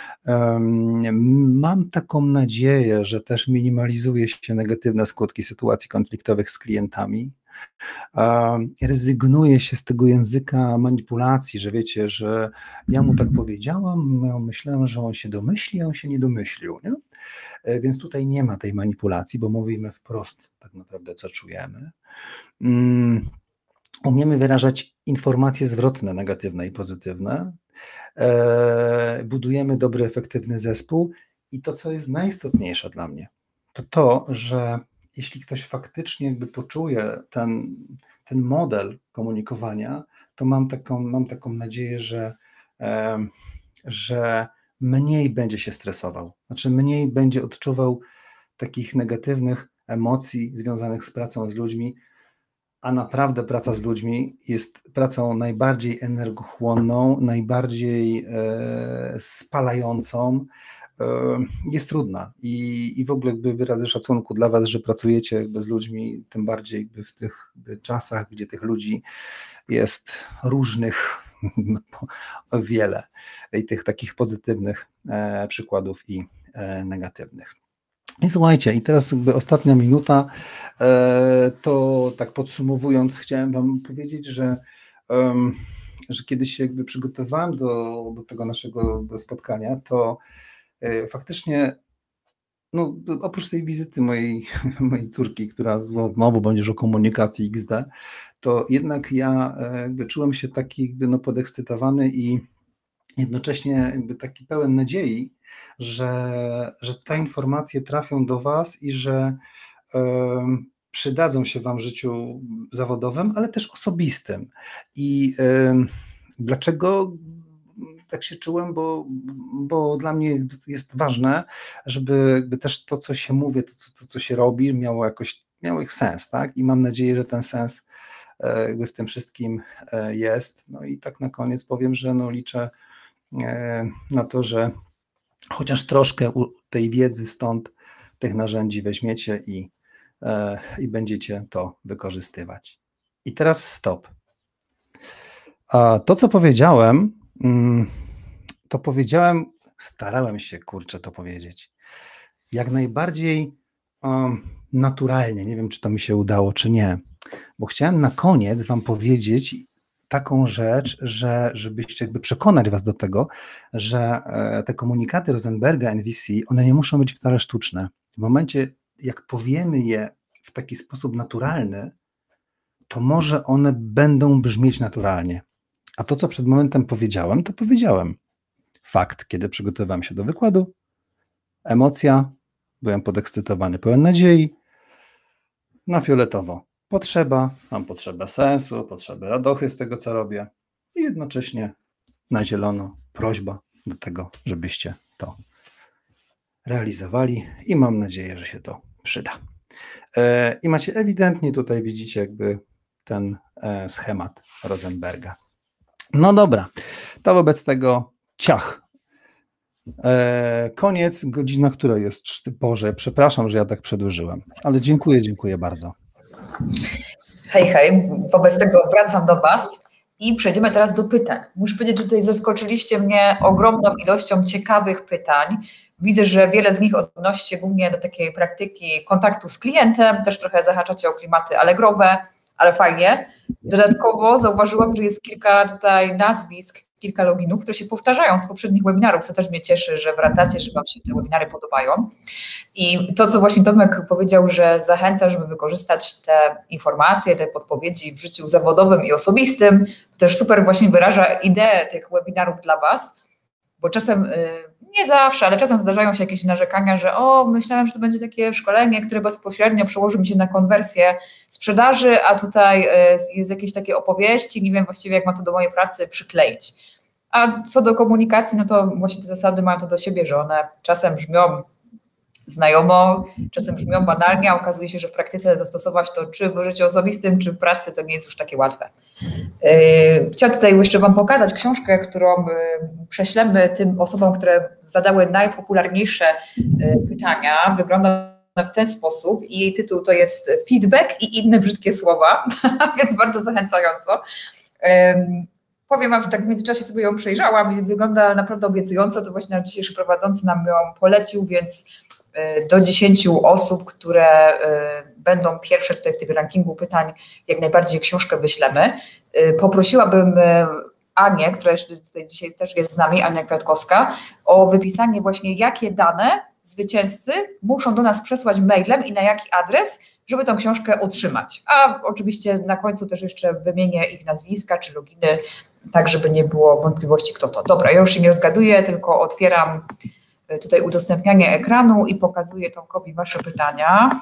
Mam taką nadzieję, że też minimalizuje się negatywne skutki sytuacji konfliktowych z klientami. Rezygnuje się z tego języka manipulacji, że wiecie, że ja mu tak powiedziałam, ja myślałem, że on się domyśli, a on się nie domyślił. Nie? Więc tutaj nie ma tej manipulacji, bo mówimy wprost tak naprawdę, co czujemy. Umiemy wyrażać informacje zwrotne, negatywne i pozytywne. Budujemy dobry, efektywny zespół i to, co jest najistotniejsze dla mnie, to to, że jeśli ktoś faktycznie jakby poczuje ten, ten model komunikowania, to mam taką, mam taką nadzieję, że, że mniej będzie się stresował, znaczy mniej będzie odczuwał takich negatywnych emocji związanych z pracą z ludźmi, a naprawdę praca z ludźmi jest pracą najbardziej energochłonną, najbardziej e, spalającą, e, jest trudna i, i w ogóle jakby wyrazy szacunku dla was, że pracujecie jakby z ludźmi, tym bardziej jakby w tych czasach, gdzie tych ludzi jest różnych wiele i tych takich pozytywnych e, przykładów i e, negatywnych. I słuchajcie, i teraz jakby ostatnia minuta, to tak podsumowując, chciałem wam powiedzieć, że, że kiedy się jakby przygotowałem do, do tego naszego spotkania, to faktycznie no, oprócz tej wizyty mojej, mojej córki, która znowu będziesz o komunikacji iks de, to jednak ja jakby czułem się taki jakby no podekscytowany i jednocześnie jakby taki pełen nadziei, że, że te informacje trafią do was i że y, przydadzą się wam w życiu zawodowym, ale też osobistym. I y, dlaczego tak się czułem, bo, bo dla mnie jest ważne, żeby jakby też to, co się mówi, to, to, co się robi, miało jakoś miało ich sens, tak? I mam nadzieję, że ten sens jakby w tym wszystkim jest. No i tak na koniec powiem, że no liczę na to, że chociaż troszkę tej wiedzy stąd, tych narzędzi weźmiecie i, i będziecie to wykorzystywać. I teraz stop. A to, co powiedziałem, to powiedziałem, starałem się, kurczę, to powiedzieć, jak najbardziej um, naturalnie. Nie wiem, czy to mi się udało, czy nie, bo chciałem na koniec wam powiedzieć taką rzecz, że żebyście jakby przekonać was do tego, że te komunikaty Rosenberga N V C, one nie muszą być wcale sztuczne. W momencie, jak powiemy je w taki sposób naturalny, to może one będą brzmieć naturalnie. A to, co przed momentem powiedziałem, to powiedziałem. Fakt, kiedy przygotowywałem się do wykładu, emocja, byłem podekscytowany, pełen nadziei, na fioletowo potrzeba, mam potrzebę sensu, potrzebę radochy z tego, co robię i jednocześnie na zielono prośba do tego, żebyście to realizowali i mam nadzieję, że się to przyda. I macie ewidentnie tutaj, widzicie jakby ten schemat Rosenberga. No dobra, to wobec tego ciach. Koniec, godzina, która jest? Boże, przepraszam, że ja tak przedłużyłem, ale dziękuję, dziękuję bardzo. Hej, hej, wobec tego wracam do was i przejdziemy teraz do pytań. Muszę powiedzieć, że tutaj zaskoczyliście mnie ogromną ilością ciekawych pytań. Widzę, że wiele z nich odnosi się głównie do takiej praktyki kontaktu z klientem, też trochę zahaczacie o klimaty allegrowe, ale fajnie. Dodatkowo zauważyłam, że jest kilka tutaj nazwisk, kilka loginów, które się powtarzają z poprzednich webinarów, co też mnie cieszy, że wracacie, że wam się te webinary podobają. I to, co właśnie Tomek powiedział, że zachęca, żeby wykorzystać te informacje, te podpowiedzi w życiu zawodowym i osobistym, to też super właśnie wyraża ideę tych webinarów dla was, bo czasem, nie zawsze, ale czasem zdarzają się jakieś narzekania, że o, myślałem, że to będzie takie szkolenie, które bezpośrednio przełoży mi się na konwersję sprzedaży, a tutaj jest jakieś takie opowieści, nie wiem właściwie, jak ma to do mojej pracy przykleić. A co do komunikacji, no to właśnie te zasady mają to do siebie, że one czasem brzmią znajomo, czasem brzmią banalnie, a okazuje się, że w praktyce zastosować to czy w życiu osobistym, czy w pracy to nie jest już takie łatwe. Chciałam tutaj jeszcze Wam pokazać książkę, którą prześlemy tym osobom, które zadały najpopularniejsze pytania. Wygląda w ten sposób i jej tytuł to jest Feedback i inne brzydkie słowa, więc bardzo zachęcająco. Powiem Wam, że tak w międzyczasie sobie ją przejrzałam i wygląda naprawdę obiecująco, to właśnie dzisiejszy prowadzący nam ją polecił, więc do dziesięciu osób, które będą pierwsze tutaj w tym rankingu pytań, jak najbardziej książkę wyślemy. Poprosiłabym Anię, która tutaj dzisiaj też jest z nami, Ania Kwiatkowska, o wypisanie właśnie, jakie dane zwycięzcy muszą do nas przesłać mailem i na jaki adres, żeby tą książkę otrzymać. A oczywiście na końcu też jeszcze wymienię ich nazwiska czy loginy, tak żeby nie było wątpliwości, kto to. Dobra, ja już się nie rozgaduję, tylko otwieram tutaj udostępnianie ekranu i pokazuję Tomkowi Wasze pytania.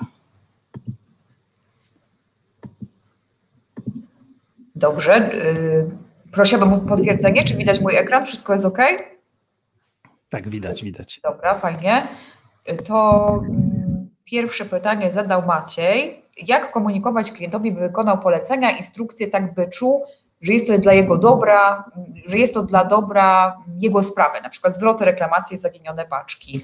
Dobrze. Prosiłabym o potwierdzenie, czy widać mój ekran? Wszystko jest ok? Tak, widać, widać. Dobra, fajnie. To pierwsze pytanie zadał Maciej. Jak komunikować klientowi, by wykonał polecenia, instrukcje, tak by czuł, że jest to dla jego dobra, że jest to dla dobra jego sprawy, na przykład zwroty, reklamacje, zaginione paczki.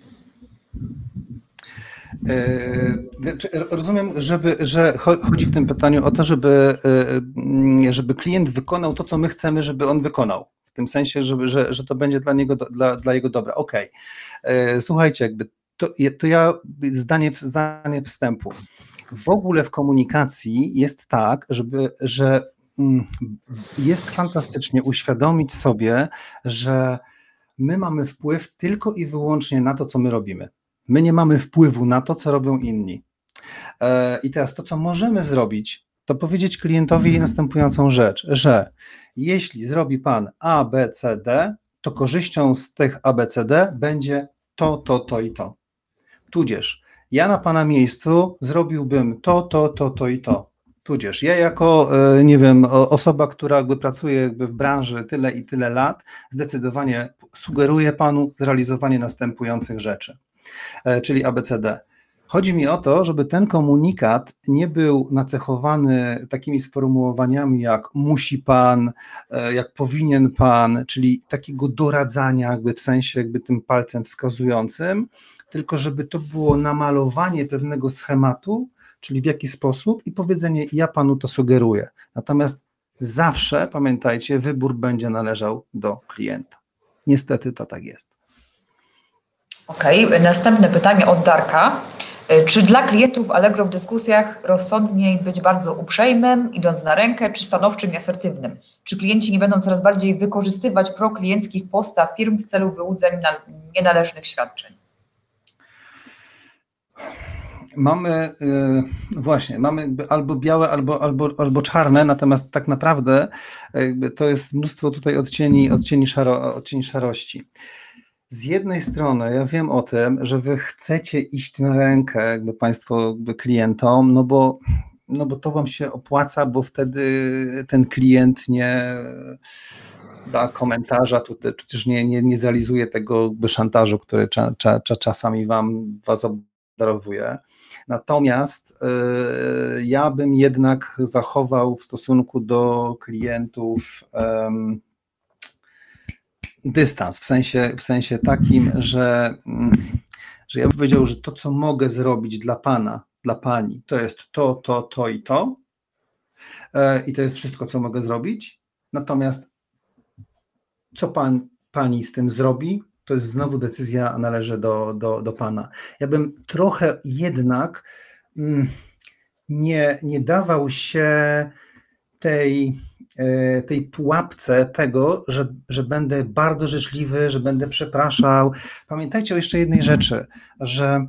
Rozumiem, żeby, że chodzi w tym pytaniu o to, żeby, żeby klient wykonał to, co my chcemy, żeby on wykonał. W tym sensie, żeby, że, że to będzie dla niego, dla, dla jego dobra. Okej. Okay. Słuchajcie, jakby to, to ja zdanie, zdanie wstępu. W ogóle w komunikacji jest tak, żeby, że jest fantastycznie uświadomić sobie, że my mamy wpływ tylko i wyłącznie na to, co my robimy. My nie mamy wpływu na to, co robią inni. I teraz to, co możemy zrobić, to powiedzieć klientowi następującą rzecz, że jeśli zrobi Pan A, B, C, D, to korzyścią z tych A, B, C, D będzie to, to, to i to. Tudzież ja na Pana miejscu zrobiłbym to, to, to, to i to. Tudzież ja jako, nie wiem, osoba, która jakby pracuje jakby w branży tyle i tyle lat, zdecydowanie sugeruję Panu zrealizowanie następujących rzeczy, czyli A B C D. Chodzi mi o to, żeby ten komunikat nie był nacechowany takimi sformułowaniami jak musi Pan, jak powinien Pan, czyli takiego doradzania jakby w sensie jakby tym palcem wskazującym, tylko żeby to było namalowanie pewnego schematu, czyli w jaki sposób i powiedzenie, ja Panu to sugeruję. Natomiast zawsze, pamiętajcie, wybór będzie należał do klienta. Niestety to tak jest. Okej, okay. Następne pytanie od Darka. Czy dla klientów Allegro w dyskusjach rozsądniej być bardzo uprzejmym, idąc na rękę, czy stanowczym i asertywnym? Czy klienci nie będą coraz bardziej wykorzystywać proklienckich postaw firm w celu wyłudzeń nienależnych świadczeń? Mamy, właśnie, mamy albo białe, albo, albo, albo czarne, natomiast tak naprawdę to jest mnóstwo tutaj odcieni, odcieni, szaro, odcieni szarości. Z jednej strony ja wiem o tym, że wy chcecie iść na rękę jakby państwo jakby klientom, no bo, no bo to wam się opłaca, bo wtedy ten klient nie da komentarza, tutaj, czy też nie, nie, nie zrealizuje tego jakby szantażu, który cza, cza, cza, czasami wam was obdarowuje. Natomiast y, ja bym jednak zachował w stosunku do klientów y, dystans, w sensie, w sensie takim, że, że ja bym powiedział, że to, co mogę zrobić dla Pana, dla Pani, to jest to, to, to i to i to jest wszystko, co mogę zrobić, natomiast co Pan, Pani z tym zrobi, to jest znowu decyzja należy do, do, do Pana. Ja bym trochę jednak nie, nie dawał się tej tej pułapce tego, że, że będę bardzo życzliwy, że będę przepraszał. Pamiętajcie o jeszcze jednej rzeczy, że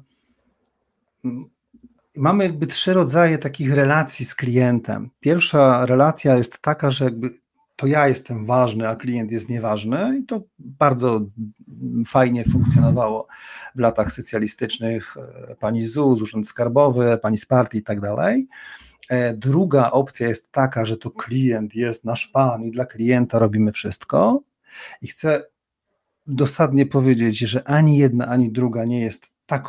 mamy jakby trzy rodzaje takich relacji z klientem. Pierwsza relacja jest taka, że jakby to ja jestem ważny, a klient jest nieważny i to bardzo fajnie funkcjonowało w latach socjalistycznych, pani Z U S, Urząd Skarbowy, pani z partii i tak dalej. Druga opcja jest taka, że to klient jest nasz Pan i dla klienta robimy wszystko i chcę dosadnie powiedzieć, że ani jedna, ani druga nie jest taką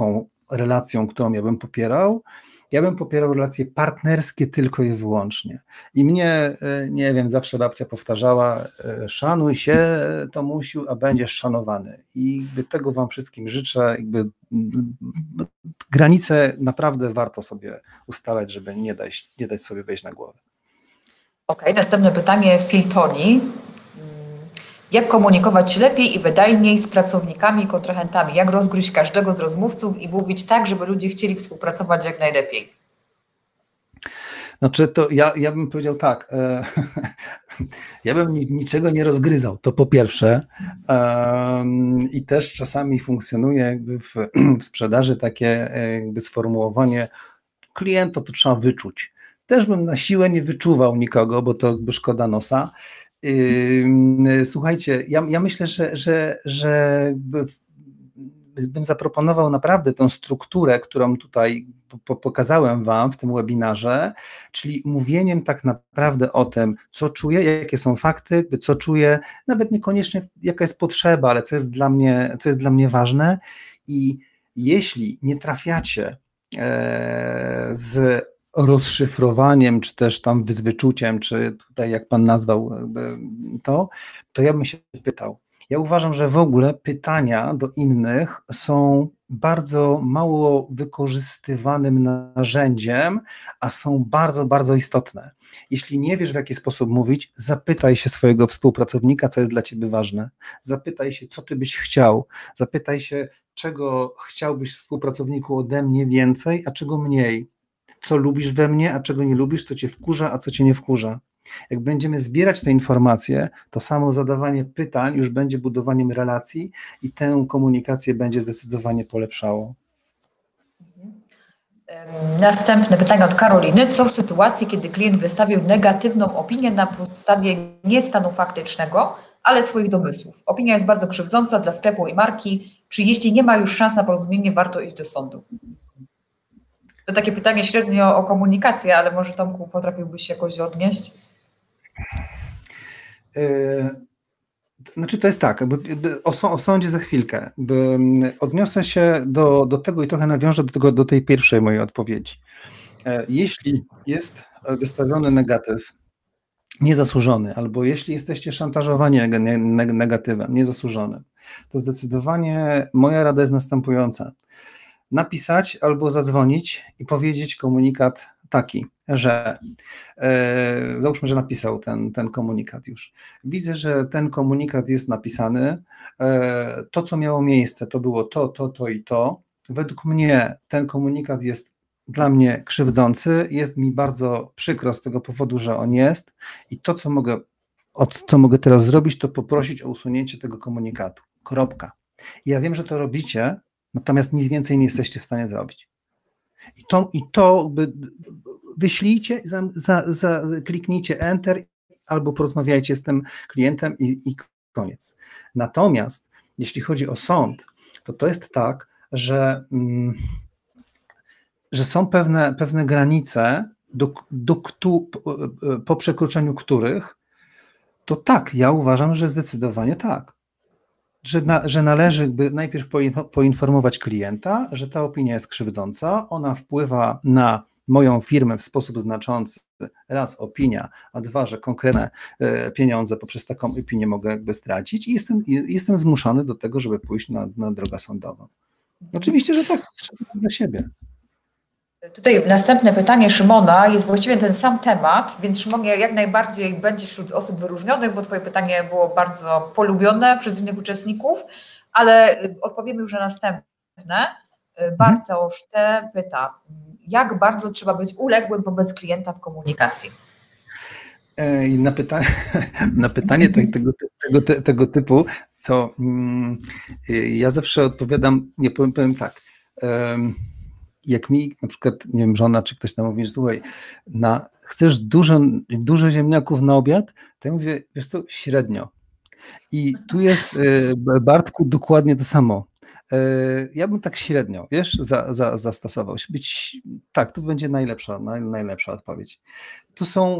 relacją, którą ja bym popierał, ja bym popierał relacje partnerskie tylko i wyłącznie. I mnie, nie wiem, zawsze babcia powtarzała, szanuj się, Tomusiu, a będziesz szanowany. I jakby tego wam wszystkim życzę. Jakby granice naprawdę warto sobie ustalać, żeby nie dać, nie dać sobie wejść na głowę. Okej, okay, następne pytanie, Phil Tony. Jak komunikować się lepiej i wydajniej z pracownikami i kontrahentami? Jak rozgryźć każdego z rozmówców i mówić tak, żeby ludzie chcieli współpracować jak najlepiej? Znaczy to ja, ja bym powiedział tak, e, ja bym niczego nie rozgryzał, to po pierwsze e, i też czasami funkcjonuje jakby w, w sprzedaży takie jakby sformułowanie klienta to trzeba wyczuć. Też bym na siłę nie wyczuwał nikogo, bo to jakby szkoda nosa. Słuchajcie, ja, ja myślę, że, że, że bym zaproponował naprawdę tę strukturę, którą tutaj po, pokazałem wam w tym webinarze, czyli mówieniem tak naprawdę o tym, co czuję, jakie są fakty, co czuję, nawet niekoniecznie jaka jest potrzeba, ale co jest dla mnie, co jest dla mnie ważne. I jeśli nie trafiacie e, z rozszyfrowaniem, czy też tam z wyczuciem, czy tutaj jak pan nazwał to, to ja bym się pytał. Ja uważam, że w ogóle pytania do innych są bardzo mało wykorzystywanym narzędziem, a są bardzo, bardzo istotne. Jeśli nie wiesz, w jaki sposób mówić, zapytaj się swojego współpracownika, co jest dla ciebie ważne. Zapytaj się, co ty byś chciał. Zapytaj się, czego chciałbyś współpracowniku ode mnie więcej, a czego mniej. Co lubisz we mnie, a czego nie lubisz, co cię wkurza, a co cię nie wkurza. Jak będziemy zbierać te informacje, to samo zadawanie pytań już będzie budowaniem relacji i tę komunikację będzie zdecydowanie polepszało. Następne pytanie od Karoliny. Co w sytuacji, kiedy klient wystawił negatywną opinię na podstawie nie stanu faktycznego, ale swoich domysłów? Opinia jest bardzo krzywdząca dla sklepu i marki. Czy jeśli nie ma już szans na porozumienie, warto iść do sądu? To takie pytanie średnio o komunikację, ale może Tomku potrafiłbyś się jakoś odnieść? Znaczy to jest tak, o, o sądzie za chwilkę. Odniosę się do, do tego i trochę nawiążę do, tego, do tej pierwszej mojej odpowiedzi. Jeśli jest wystawiony negatyw niezasłużony, albo jeśli jesteście szantażowani negatywem niezasłużonym, to zdecydowanie moja rada jest następująca. Napisać albo zadzwonić i powiedzieć komunikat taki, że e, załóżmy, że napisał ten, ten komunikat już. Widzę, że ten komunikat jest napisany. E, to, co miało miejsce, to było to, to, to i to. Według mnie ten komunikat jest dla mnie krzywdzący. Jest mi bardzo przykro z tego powodu, że on jest i to, co mogę, co mogę teraz zrobić, to poprosić o usunięcie tego komunikatu. Kropka. I ja wiem, że to robicie, natomiast nic więcej nie jesteście w stanie zrobić. I to, i to by wyślijcie, za, za, za, kliknijcie Enter albo porozmawiajcie z tym klientem i, i koniec. Natomiast jeśli chodzi o sąd, to to jest tak, że, mm, że są pewne, pewne granice, do, do, do, po przekroczeniu których to tak, ja uważam, że zdecydowanie tak. Że, na, że należy jakby najpierw poinformować klienta, że ta opinia jest krzywdząca, ona wpływa na moją firmę w sposób znaczący, raz opinia, a dwa, że konkretne pieniądze poprzez taką opinię mogę jakby stracić i jestem, jestem zmuszony do tego, żeby pójść na, na drogę sądową. Oczywiście, że tak, trzeba dla siebie. Tutaj następne pytanie Szymona jest właściwie ten sam temat, więc Szymonie, jak najbardziej będzie wśród osób wyróżnionych, bo twoje pytanie było bardzo polubione przez innych uczestników, ale odpowiemy już na następne. Bartosz T. pyta, jak bardzo trzeba być uległym wobec klienta w komunikacji? Na pytanie, na pytanie tego, tego, tego typu, to mm, ja zawsze odpowiadam, nie powiem, powiem tak, um, jak mi na przykład, nie wiem, żona czy ktoś tam mówi, że słuchaj, na, chcesz dużo, dużo ziemniaków na obiad? To ja mówię, wiesz co, średnio. I tu jest, Bartku, dokładnie to samo. Ja bym tak średnio, wiesz, za, za, zastosował. Być, tak, to będzie najlepsza, naj, najlepsza odpowiedź. To są,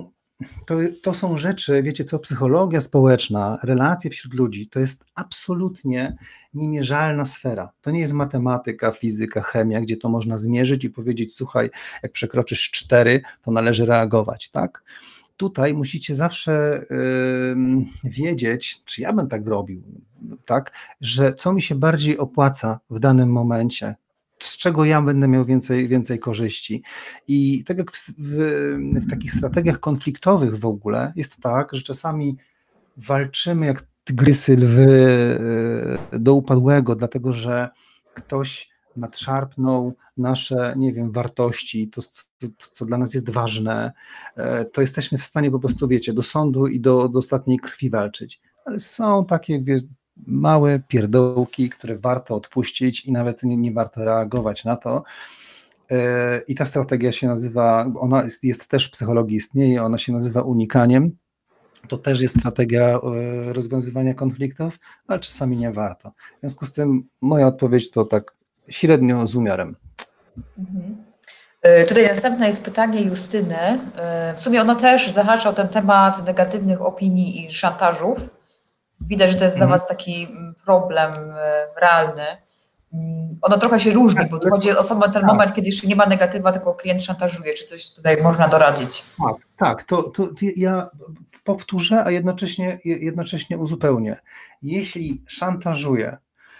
to, to są rzeczy, wiecie co, psychologia społeczna, relacje wśród ludzi, to jest absolutnie niemierzalna sfera. To nie jest matematyka, fizyka, chemia, gdzie to można zmierzyć i powiedzieć, słuchaj, jak przekroczysz cztery, to należy reagować, tak? Tutaj musicie zawsze y, wiedzieć, czy ja bym tak robił, tak, że co mi się bardziej opłaca w danym momencie, z czego ja będę miał więcej, więcej korzyści. I tak jak w, w, w takich strategiach konfliktowych w ogóle jest tak, że czasami walczymy jak tygrysy, lwy y, do upadłego, dlatego że ktoś nadszarpnął nasze, nie wiem, wartości, to, to, co dla nas jest ważne, to jesteśmy w stanie po prostu, wiecie, do sądu i do, do ostatniej krwi walczyć. Ale są takie, wie, małe pierdołki, które warto odpuścić i nawet nie, nie warto reagować na to. I ta strategia się nazywa, ona jest, jest też w psychologii istnieje, ona się nazywa unikaniem. To też jest strategia rozwiązywania konfliktów, ale czasami nie warto. W związku z tym moja odpowiedź to tak średnio z umiarem. Mhm. Tutaj następne jest pytanie Justyny. W sumie ono też zahacza o ten temat negatywnych opinii i szantażów. Widać, że to jest mhm. dla Was taki problem realny. Ono trochę się różni, tak, bo tu chodzi o sam ten tak. moment, kiedy jeszcze nie ma negatywa, tylko klient szantażuje. Czy coś tutaj można doradzić? Tak, tak. To, to ja powtórzę, a jednocześnie, jednocześnie uzupełnię. Jeśli szantażuję,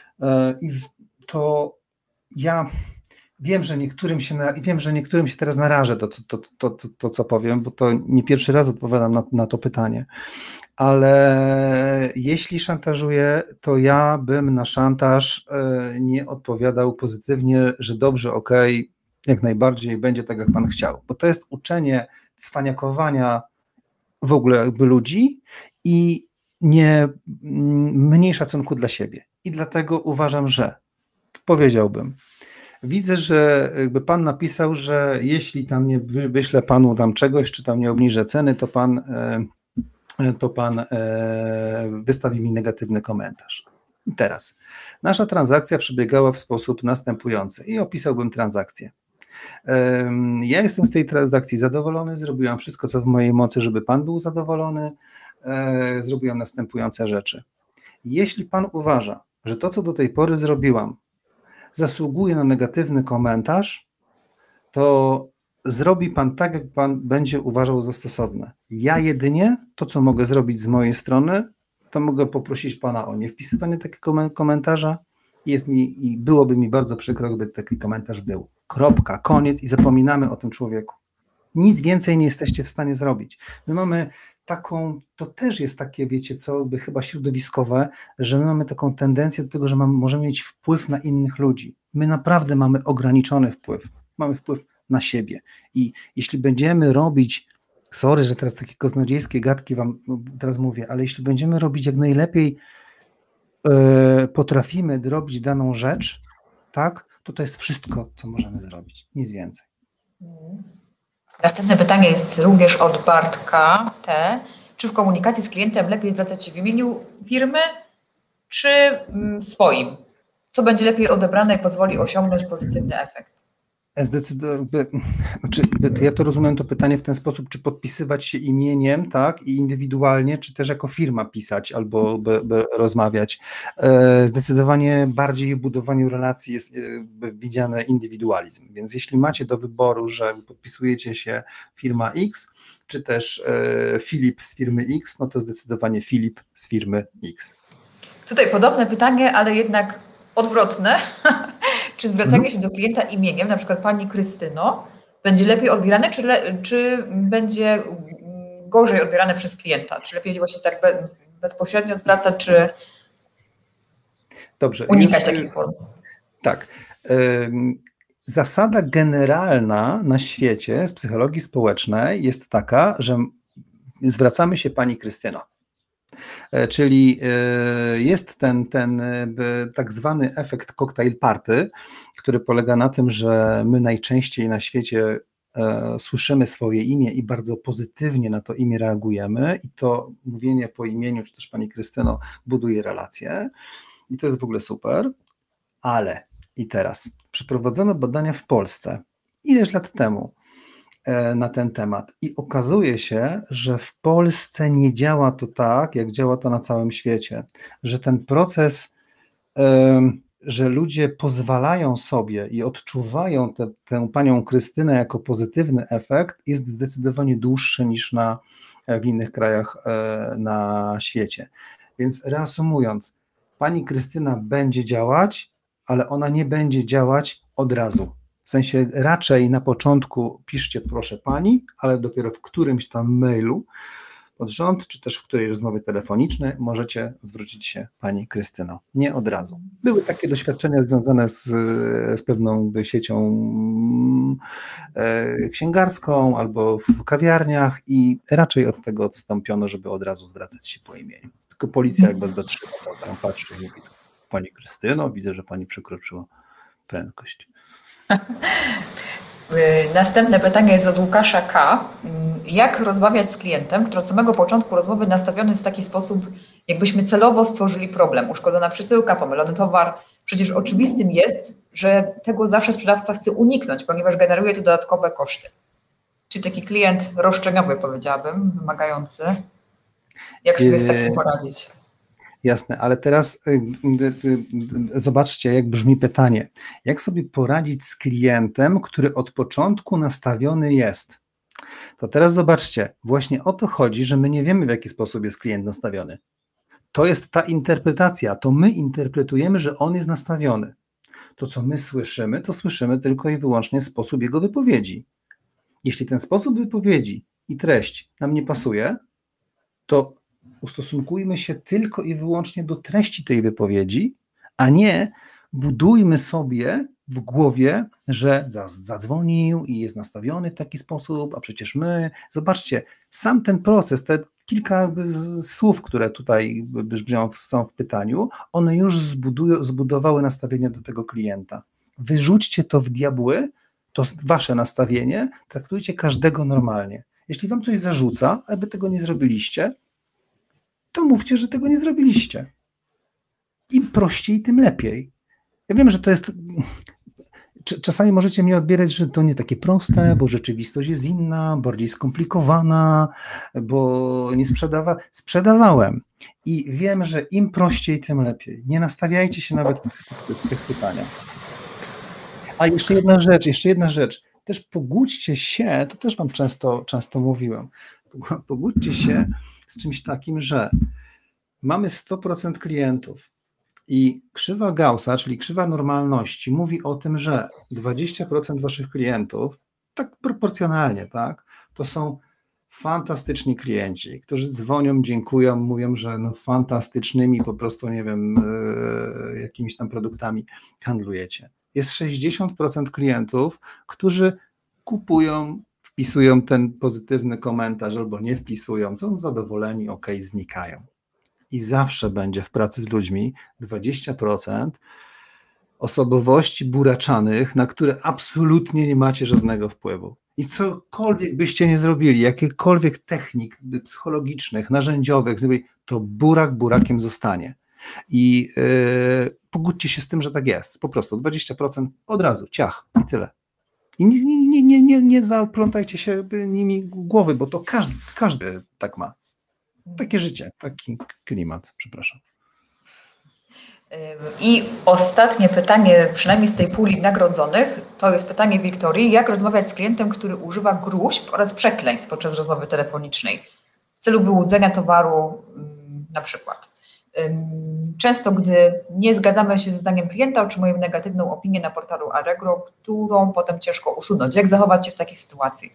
to ja wiem, że niektórym się, wiem, że niektórym się teraz narażę to, to, to, to, to co powiem, bo to nie pierwszy raz odpowiadam na, na to pytanie, ale jeśli szantażuję, to ja bym na szantaż nie odpowiadał pozytywnie, że dobrze, okej, jak najbardziej będzie tak, jak pan chciał, bo to jest uczenie cwaniakowania w ogóle jakby ludzi i nie mniej szacunku dla siebie. I dlatego uważam, że powiedziałbym, widzę, że jakby pan napisał, że jeśli tam nie wyślę panu tam czegoś, czy tam nie obniżę ceny, to pan, to pan wystawi mi negatywny komentarz. I teraz, nasza transakcja przebiegała w sposób następujący i opisałbym transakcję. Ja jestem z tej transakcji zadowolony, zrobiłam wszystko, co w mojej mocy, żeby pan był zadowolony, zrobiłam następujące rzeczy. Jeśli pan uważa, że to, co do tej pory zrobiłam, zasługuje na negatywny komentarz, to zrobi pan tak, jak pan będzie uważał za stosowne. Ja jedynie to, co mogę zrobić z mojej strony, to mogę poprosić pana o niewpisywanie takiego komentarza. Jest mi i byłoby mi bardzo przykro, gdyby taki komentarz był. Kropka, koniec i zapominamy o tym człowieku. Nic więcej nie jesteście w stanie zrobić. My mamy taką, to też jest takie, wiecie co, by chyba środowiskowe, że my mamy taką tendencję do tego, że mamy, możemy mieć wpływ na innych ludzi. My naprawdę mamy ograniczony wpływ. Mamy wpływ na siebie. I jeśli będziemy robić, sorry, że teraz takie kaznodziejskie gadki wam teraz mówię, ale jeśli będziemy robić jak najlepiej yy, potrafimy robić daną rzecz, tak, to to jest wszystko, co możemy zrobić. Nic więcej. Następne pytanie jest również od Bartka T. Czy w komunikacji z klientem lepiej zwracać się w imieniu firmy, czy swoim? Co będzie lepiej odebrane i pozwoli osiągnąć pozytywny efekt? Zdecydowanie, znaczy, ja to rozumiem to pytanie w ten sposób, czy podpisywać się imieniem, tak, i indywidualnie, czy też jako firma pisać albo by, by rozmawiać. Zdecydowanie bardziej w budowaniu relacji jest widziany indywidualizm, więc jeśli macie do wyboru, że podpisujecie się firma X, czy też Filip z firmy X, no to zdecydowanie Filip z firmy X. Tutaj podobne pytanie, ale jednak odwrotne. Czy zwracanie się do klienta imieniem, na przykład pani Krystyno, będzie lepiej odbierane, czy, le, czy będzie gorzej odbierane przez klienta? Czy lepiej właśnie tak be, bezpośrednio zwracać, czy Dobrze, unikać już, takich form? Tak. Zasada generalna na świecie z psychologii społecznej jest taka, że zwracamy się pani Krystyno. Czyli jest ten, ten tak zwany efekt cocktail party, który polega na tym, że my najczęściej na świecie słyszymy swoje imię i bardzo pozytywnie na to imię reagujemy i to mówienie po imieniu, czy też pani Krystyno, buduje relacje i to jest w ogóle super, ale i teraz przeprowadzono badania w Polsce ileś lat temu na ten temat. I okazuje się, że w Polsce nie działa to tak, jak działa to na całym świecie, że ten proces, że ludzie pozwalają sobie i odczuwają te, tę panią Krystynę jako pozytywny efekt, jest zdecydowanie dłuższy niż na, w innych krajach na świecie. Więc reasumując, pani Krystyna będzie działać, ale ona nie będzie działać od razu. W sensie raczej na początku piszcie proszę pani, ale dopiero w którymś tam mailu pod rząd, czy też w której rozmowie telefonicznej możecie zwrócić się pani Krystyno. Nie od razu. Były takie doświadczenia związane z, z pewną siecią e, księgarską albo w kawiarniach i raczej od tego odstąpiono, żeby od razu zwracać się po imieniu. Tylko policja jak was zatrzyma, to tam patrzy i mówi: pani Krystyno, widzę, że pani przekroczyła prędkość. Następne pytanie jest od Łukasza K. Jak rozmawiać z klientem, który od samego początku rozmowy nastawiony jest w taki sposób, jakbyśmy celowo stworzyli problem, uszkodzona przesyłka, pomylony towar? Przecież oczywistym jest, że tego zawsze sprzedawca chce uniknąć, ponieważ generuje to dodatkowe koszty. Czyli taki klient roszczeniowy, powiedziałabym, wymagający. Jak sobie z takim poradzić? Jasne, ale teraz y, y, y, zobaczcie, jak brzmi pytanie. Jak sobie poradzić z klientem, który od początku nastawiony jest? To teraz zobaczcie, właśnie o to chodzi, że my nie wiemy, w jaki sposób jest klient nastawiony. To jest ta interpretacja, to my interpretujemy, że on jest nastawiony. To, co my słyszymy, to słyszymy tylko i wyłącznie sposób jego wypowiedzi. Jeśli ten sposób wypowiedzi i treść nam nie pasuje, to ustosunkujmy się tylko i wyłącznie do treści tej wypowiedzi, a nie budujmy sobie w głowie, że zadzwonił i jest nastawiony w taki sposób, a przecież my... Zobaczcie, sam ten proces, te kilka słów, które tutaj brzmią są w pytaniu, one już zbudują, zbudowały nastawienie do tego klienta. Wyrzućcie to w diabły, to wasze nastawienie, traktujcie każdego normalnie. Jeśli wam coś zarzuca, a wy tego nie zrobiliście, to mówcie, że tego nie zrobiliście. Im prościej, tym lepiej. Ja wiem, że to jest... Czasami możecie mnie odbierać, że to nie takie proste, bo rzeczywistość jest inna, bardziej skomplikowana, bo nie sprzedawa... Sprzedawałem. I wiem, że im prościej, tym lepiej. Nie nastawiajcie się nawet w, w, w tych pytaniach. A jeszcze jedna rzecz, jeszcze jedna rzecz. Też pogódźcie się, to też wam często, często mówiłem, pogódźcie się z czymś takim, że mamy sto procent klientów i krzywa Gaussa, czyli krzywa normalności, mówi o tym, że dwadzieścia procent waszych klientów, tak proporcjonalnie, tak, to są fantastyczni klienci, którzy dzwonią, dziękują, mówią, że no fantastycznymi po prostu, nie wiem, yy, jakimiś tam produktami handlujecie. Jest sześćdziesiąt procent klientów, którzy kupują, wpisują ten pozytywny komentarz albo nie wpisują, są zadowoleni, ok, znikają. I zawsze będzie w pracy z ludźmi dwadzieścia procent osobowości buraczanych, na które absolutnie nie macie żadnego wpływu. I cokolwiek byście nie zrobili, jakiekolwiek technik psychologicznych, narzędziowych, to burak burakiem zostanie. I yy, pogódźcie się z tym, że tak jest. Po prostu dwadzieścia procent od razu, ciach i tyle. I nie, nie, nie, nie, nie zaplątajcie się nimi głowy, bo to każdy, każdy tak ma. Takie życie, taki klimat, przepraszam. I ostatnie pytanie, przynajmniej z tej puli nagrodzonych, to jest pytanie Wiktorii. Jak rozmawiać z klientem, który używa gróźb oraz przekleństw podczas rozmowy telefonicznej w celu wyłudzenia towaru na przykład? Często, gdy nie zgadzamy się ze zdaniem klienta, otrzymujemy negatywną opinię na portalu Allegro, którą potem ciężko usunąć. Jak zachować się w takiej sytuacji?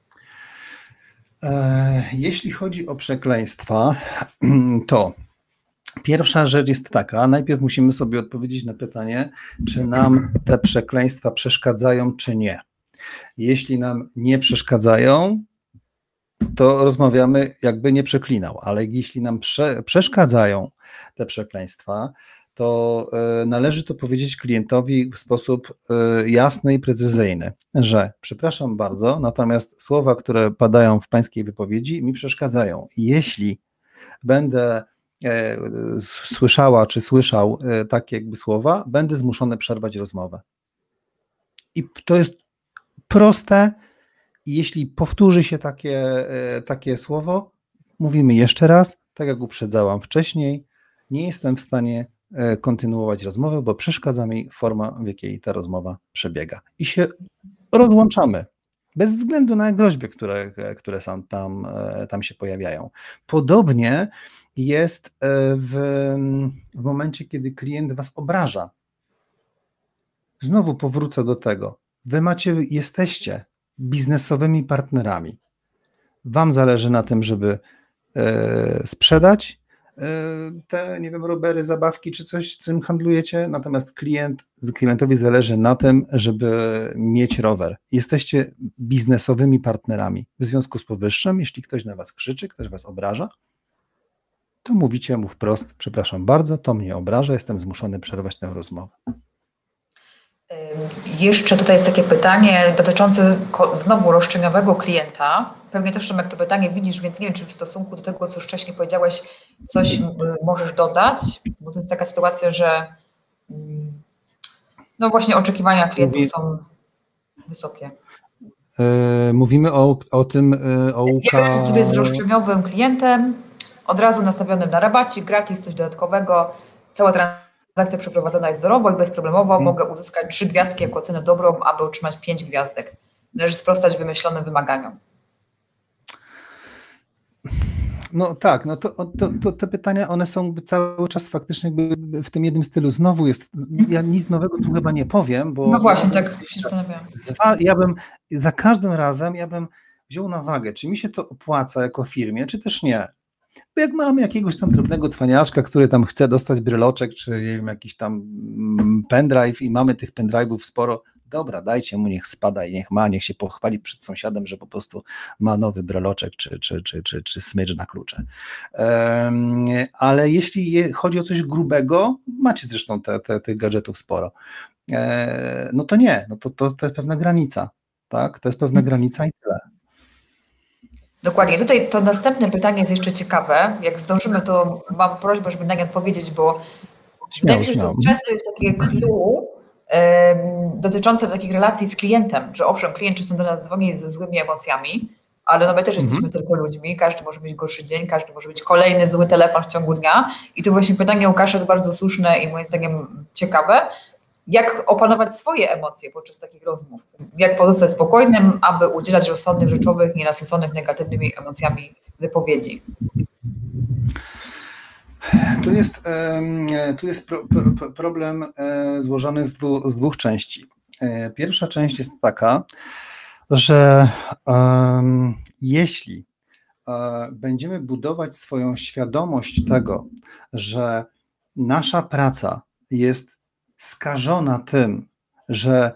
Jeśli chodzi o przekleństwa, to pierwsza rzecz jest taka, najpierw musimy sobie odpowiedzieć na pytanie, czy nam te przekleństwa przeszkadzają, czy nie. Jeśli nam nie przeszkadzają, to rozmawiamy, jakby nie przeklinał, ale jeśli nam prze, przeszkadzają te przekleństwa, to y, należy to powiedzieć klientowi w sposób y, jasny i precyzyjny, że przepraszam bardzo, natomiast słowa, które padają w pańskiej wypowiedzi, mi przeszkadzają. Jeśli będę y, słyszała czy słyszał y, takie jakby słowa, będę zmuszony przerwać rozmowę. I to jest proste, I jeśli powtórzy się takie, takie słowo, mówimy jeszcze raz, tak jak uprzedzałam wcześniej, nie jestem w stanie kontynuować rozmowy, bo przeszkadza mi forma, w jakiej ta rozmowa przebiega. I się rozłączamy, bez względu na groźby, które, które są tam, tam się pojawiają. Podobnie jest w, w momencie, kiedy klient was obraża. Znowu powrócę do tego. Wy macie, jesteście biznesowymi partnerami. Wam zależy na tym, żeby e, sprzedać e, te, nie wiem, rowery, zabawki czy coś, czym handlujecie, natomiast klient, klientowi zależy na tym, żeby mieć rower. Jesteście biznesowymi partnerami. W związku z powyższym, jeśli ktoś na was krzyczy, ktoś was obraża, to mówicie mu wprost, przepraszam bardzo, to mnie obraża, jestem zmuszony przerwać tę rozmowę. Jeszcze tutaj jest takie pytanie dotyczące znowu roszczeniowego klienta. Pewnie też, jak to pytanie widzisz, więc nie wiem, czy w stosunku do tego, co już wcześniej powiedziałeś, coś możesz dodać, bo to jest taka sytuacja, że no właśnie oczekiwania klientów Mówi... są wysokie. Mówimy o, o tym, o Jak radzić sobie z roszczeniowym klientem, od razu nastawionym na rabacik, gratis, coś dodatkowego, cała transakcja przeprowadzona jest wzorowo i bezproblemowo, hmm. mogę uzyskać trzy gwiazdki jako cenę dobrą, aby otrzymać pięć gwiazdek. Należy sprostać wymyślonym wymaganiom. No tak, no to, to, to te pytania, one są cały czas faktycznie w tym jednym stylu. Znowu jest, ja nic nowego tu chyba nie powiem, bo... No właśnie, ja tak się zastanawiam. Ja bym, za każdym razem ja bym wziął na wagę, czy mi się to opłaca jako firmie, czy też nie. Bo jak mamy jakiegoś tam drobnego cwaniaczka, który tam chce dostać bryloczek, czy nie wiem, jakiś tam pendrive i mamy tych pendrive'ów sporo, dobra, dajcie mu, niech spada i niech ma, niech się pochwali przed sąsiadem, że po prostu ma nowy bryloczek, czy, czy, czy, czy, czy smycz na klucze. Um, ale jeśli je, chodzi o coś grubego, macie zresztą te, te, tych gadżetów sporo, e, no to nie, no to, to, to jest pewna granica, tak, to jest pewna granica i tyle. Dokładnie. Tutaj to następne pytanie jest jeszcze ciekawe. Jak zdążymy, to mam prośbę, żeby na nie odpowiedzieć, bo wydaje mi się, że to często jest takie clue um, dotyczące takich relacji z klientem, że owszem, klient czasem do nas dzwoni ze złymi emocjami, ale no my też jesteśmy mhm. tylko ludźmi, każdy może mieć gorszy dzień, każdy może mieć kolejny zły telefon w ciągu dnia i tu właśnie pytanie Łukasza jest bardzo słuszne i moim zdaniem ciekawe. Jak opanować swoje emocje podczas takich rozmów? Jak pozostać spokojnym, aby udzielać rozsądnych, rzeczowych, nienasyconych negatywnymi emocjami wypowiedzi? Tu jest, tu jest pro, pro, problem złożony z, dwu, z dwóch części. Pierwsza część jest taka, że um, jeśli um, będziemy budować swoją świadomość tego, że nasza praca jest skażona tym, że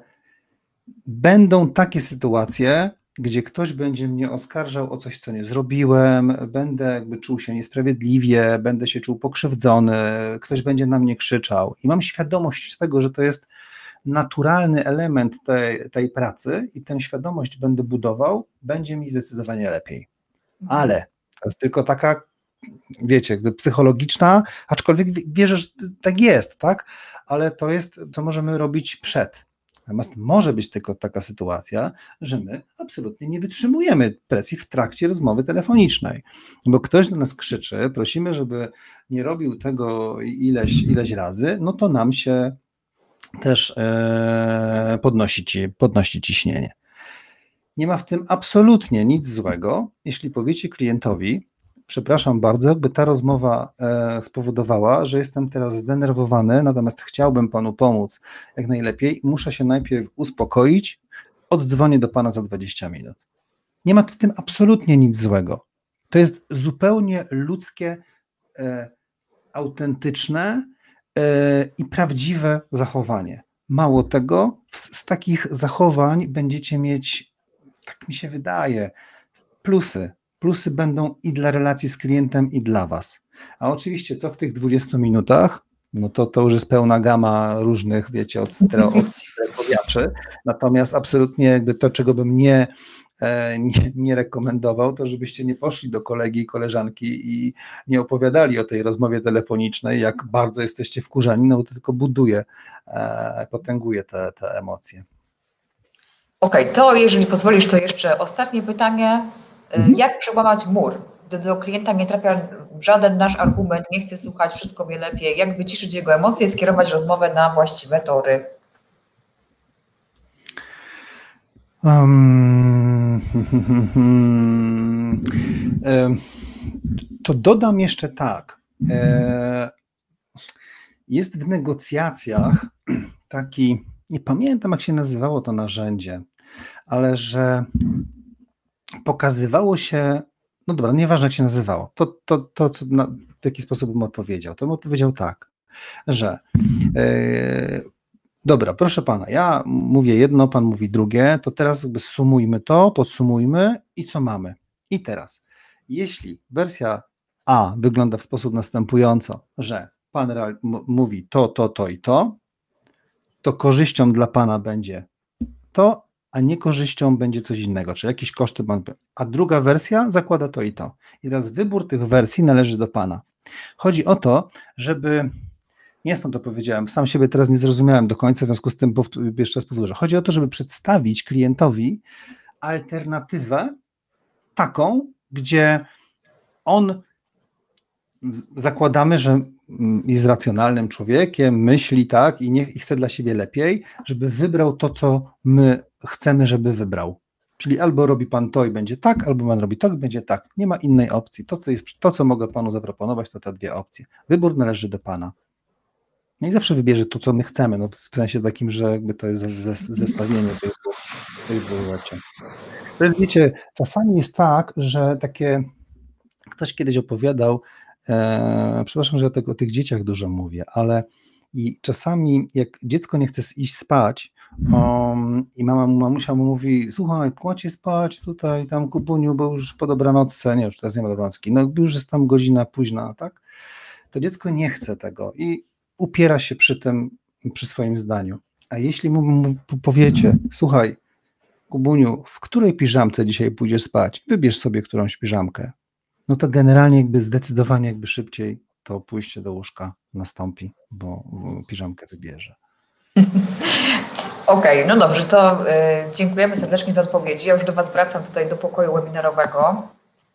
będą takie sytuacje, gdzie ktoś będzie mnie oskarżał o coś, co nie zrobiłem, będę jakby czuł się niesprawiedliwie, będę się czuł pokrzywdzony, ktoś będzie na mnie krzyczał i mam świadomość tego, że to jest naturalny element tej, tej pracy i tę świadomość będę budował, będzie mi zdecydowanie lepiej. Ale to jest tylko taka, wiecie, jakby psychologiczna, aczkolwiek wierzę, że tak jest, tak? Ale to jest, co możemy robić przed. Natomiast może być tylko taka sytuacja, że my absolutnie nie wytrzymujemy presji w trakcie rozmowy telefonicznej, bo ktoś do nas krzyczy, prosimy, żeby nie robił tego ileś, ileś razy, no to nam się też e, podnosi, ci, podnosi ciśnienie. Nie ma w tym absolutnie nic złego, jeśli powiecie klientowi, przepraszam bardzo, by ta rozmowa e, spowodowała, że jestem teraz zdenerwowany, natomiast chciałbym panu pomóc jak najlepiej, muszę się najpierw uspokoić, oddzwonię do pana za dwadzieścia minut. Nie ma w tym absolutnie nic złego. To jest zupełnie ludzkie, e, autentyczne e, i prawdziwe zachowanie. Mało tego, z, z takich zachowań będziecie mieć, tak mi się wydaje, plusy. Plusy będą i dla relacji z klientem, i dla was. A oczywiście, co w tych dwudziestu minutach? No to to już jest pełna gama różnych, wiecie, od, stre, od stresowiaczy. Natomiast absolutnie jakby to, czego bym nie, nie, nie rekomendował, to żebyście nie poszli do kolegi i koleżanki i nie opowiadali o tej rozmowie telefonicznej, jak bardzo jesteście wkurzani, no to tylko buduje, potęguje te, te emocje. Okej, to jeżeli pozwolisz, to jeszcze ostatnie pytanie. Mhm. Jak przełamać mur, gdy do klienta nie trafia żaden nasz argument, nie chce słuchać, wszystko wie lepiej? Jak wyciszyć jego emocje i skierować rozmowę na właściwe tory? Um, to dodam jeszcze tak. Jest w negocjacjach taki, nie pamiętam jak się nazywało to narzędzie, ale że pokazywało się, no dobra, nieważne jak się nazywało, to, to, to co, na, w jaki sposób bym odpowiedział. To bym odpowiedział tak, że yy, dobra, proszę pana, ja mówię jedno, pan mówi drugie, to teraz jakby sumujmy to, podsumujmy i co mamy. I teraz, jeśli wersja A wygląda w sposób następująco, że pan mówi to, to, to i to, to korzyścią dla pana będzie to, a niekorzyścią będzie coś innego, czy jakieś koszty pan, a druga wersja zakłada to i to. I teraz wybór tych wersji należy do pana. Chodzi o to, żeby, nie stąd to powiedziałem, sam siebie teraz nie zrozumiałem do końca, w związku z tym jeszcze raz powtórzę. Chodzi o to, żeby przedstawić klientowi alternatywę taką, gdzie on, zakładamy, że jest racjonalnym człowiekiem, myśli tak i, nie, i chce dla siebie lepiej, żeby wybrał to, co my chcemy, żeby wybrał. Czyli albo robi pan to i będzie tak, albo pan robi to i będzie tak. Nie ma innej opcji. To, co jest, to, co mogę panu zaproponować, to te dwie opcje. Wybór należy do pana. No i zawsze wybierze to, co my chcemy, no w sensie takim, że jakby to jest zestawienie tych dwóch rzeczy. To jest, wiecie, czasami jest tak, że takie, ktoś kiedyś opowiadał, e, przepraszam, że ja tak o tych dzieciach dużo mówię, ale i czasami jak dziecko nie chce iść spać um, i mama, mamusia mu mówi, słuchaj, kładź się spać tutaj, tam Kubuniu, bo już po dobranocce, nie, już teraz nie ma dobranocki, no już jest tam godzina późna, tak? To dziecko nie chce tego i upiera się przy tym, przy swoim zdaniu. A jeśli mu, mu powiecie, słuchaj, Kubuniu, w której piżamce dzisiaj pójdziesz spać? Wybierz sobie którąś piżamkę. No to generalnie jakby zdecydowanie jakby szybciej to pójście do łóżka nastąpi, bo piżamkę wybierze. Okej, okay, no dobrze, to y, dziękujemy serdecznie za odpowiedzi. Ja już do Was wracam tutaj do pokoju webinarowego.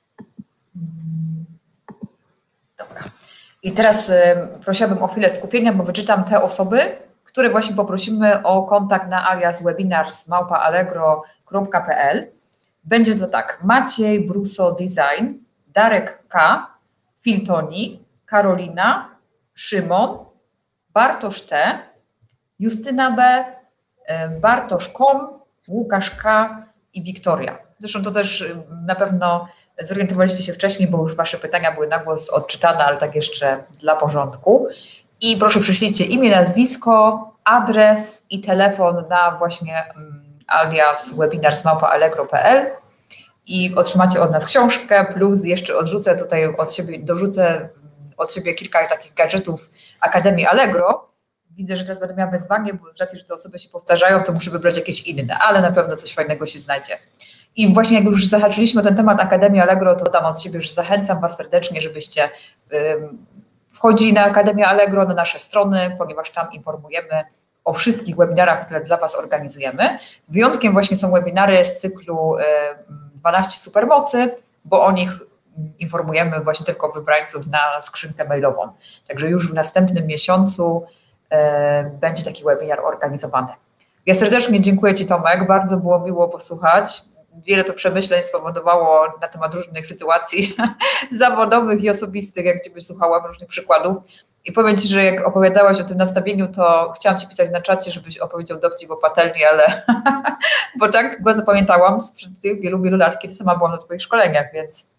Dobra. I teraz y, prosiłabym o chwilę skupienia, bo wyczytam te osoby, które właśnie poprosimy o kontakt na alias webinars małpa allegro kropka p l. Będzie to tak, Maciej Bruso Design, Darek K, Filtoni, Karolina, Szymon, Bartosz T, Justyna B, Bartosz Kom, Łukasz K i Wiktoria. Zresztą to też na pewno zorientowaliście się wcześniej, bo już Wasze pytania były na głos odczytane, ale tak jeszcze dla porządku. I proszę przyślijcie imię, nazwisko, adres i telefon na właśnie alias webinars małpa allegro kropka p l i otrzymacie od nas książkę, plus jeszcze odrzucę tutaj od siebie, dorzucę od siebie kilka takich gadżetów Akademii Allegro. Widzę, że teraz będę miała wyzwanie, bo z racji, że te osoby się powtarzają, to muszę wybrać jakieś inne, ale na pewno coś fajnego się znajdzie. I właśnie jak już zahaczyliśmy o ten temat Akademii Allegro, to dam od siebie, że zachęcam Was serdecznie, żebyście um, wchodzili na Akademię Allegro, na nasze strony, ponieważ tam informujemy o wszystkich webinarach, które dla Was organizujemy. Wyjątkiem właśnie są webinary z cyklu um, dwanaście supermocy, bo o nich informujemy właśnie tylko wybrańców na skrzynkę mailową. Także już w następnym miesiącu e, będzie taki webinar organizowany. Ja serdecznie dziękuję Ci, Tomek, bardzo było miło posłuchać. Wiele to przemyśleń spowodowało na temat różnych sytuacji zawodowych i osobistych, jak Ciebie słuchałam, różnych przykładów. I powiem Ci, że jak opowiadałaś o tym nastawieniu, to chciałam Ci pisać na czacie, żebyś opowiedział dowcip o patelni, ale bo tak go zapamiętałam sprzed tych wielu, wielu lat, kiedy sama byłam na Twoich szkoleniach, więc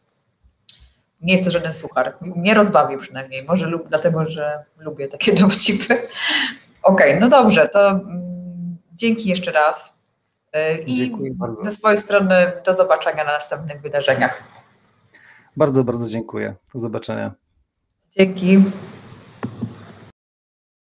nie jest to żaden suchar. Nie rozbawię przynajmniej, może lub dlatego, że lubię takie dowcipy. Okej, okay, no dobrze, to mm, dzięki jeszcze raz i dziękuję bardzo. Ze swojej strony do zobaczenia na następnych wydarzeniach. Bardzo, bardzo dziękuję. Do zobaczenia. Dzięki.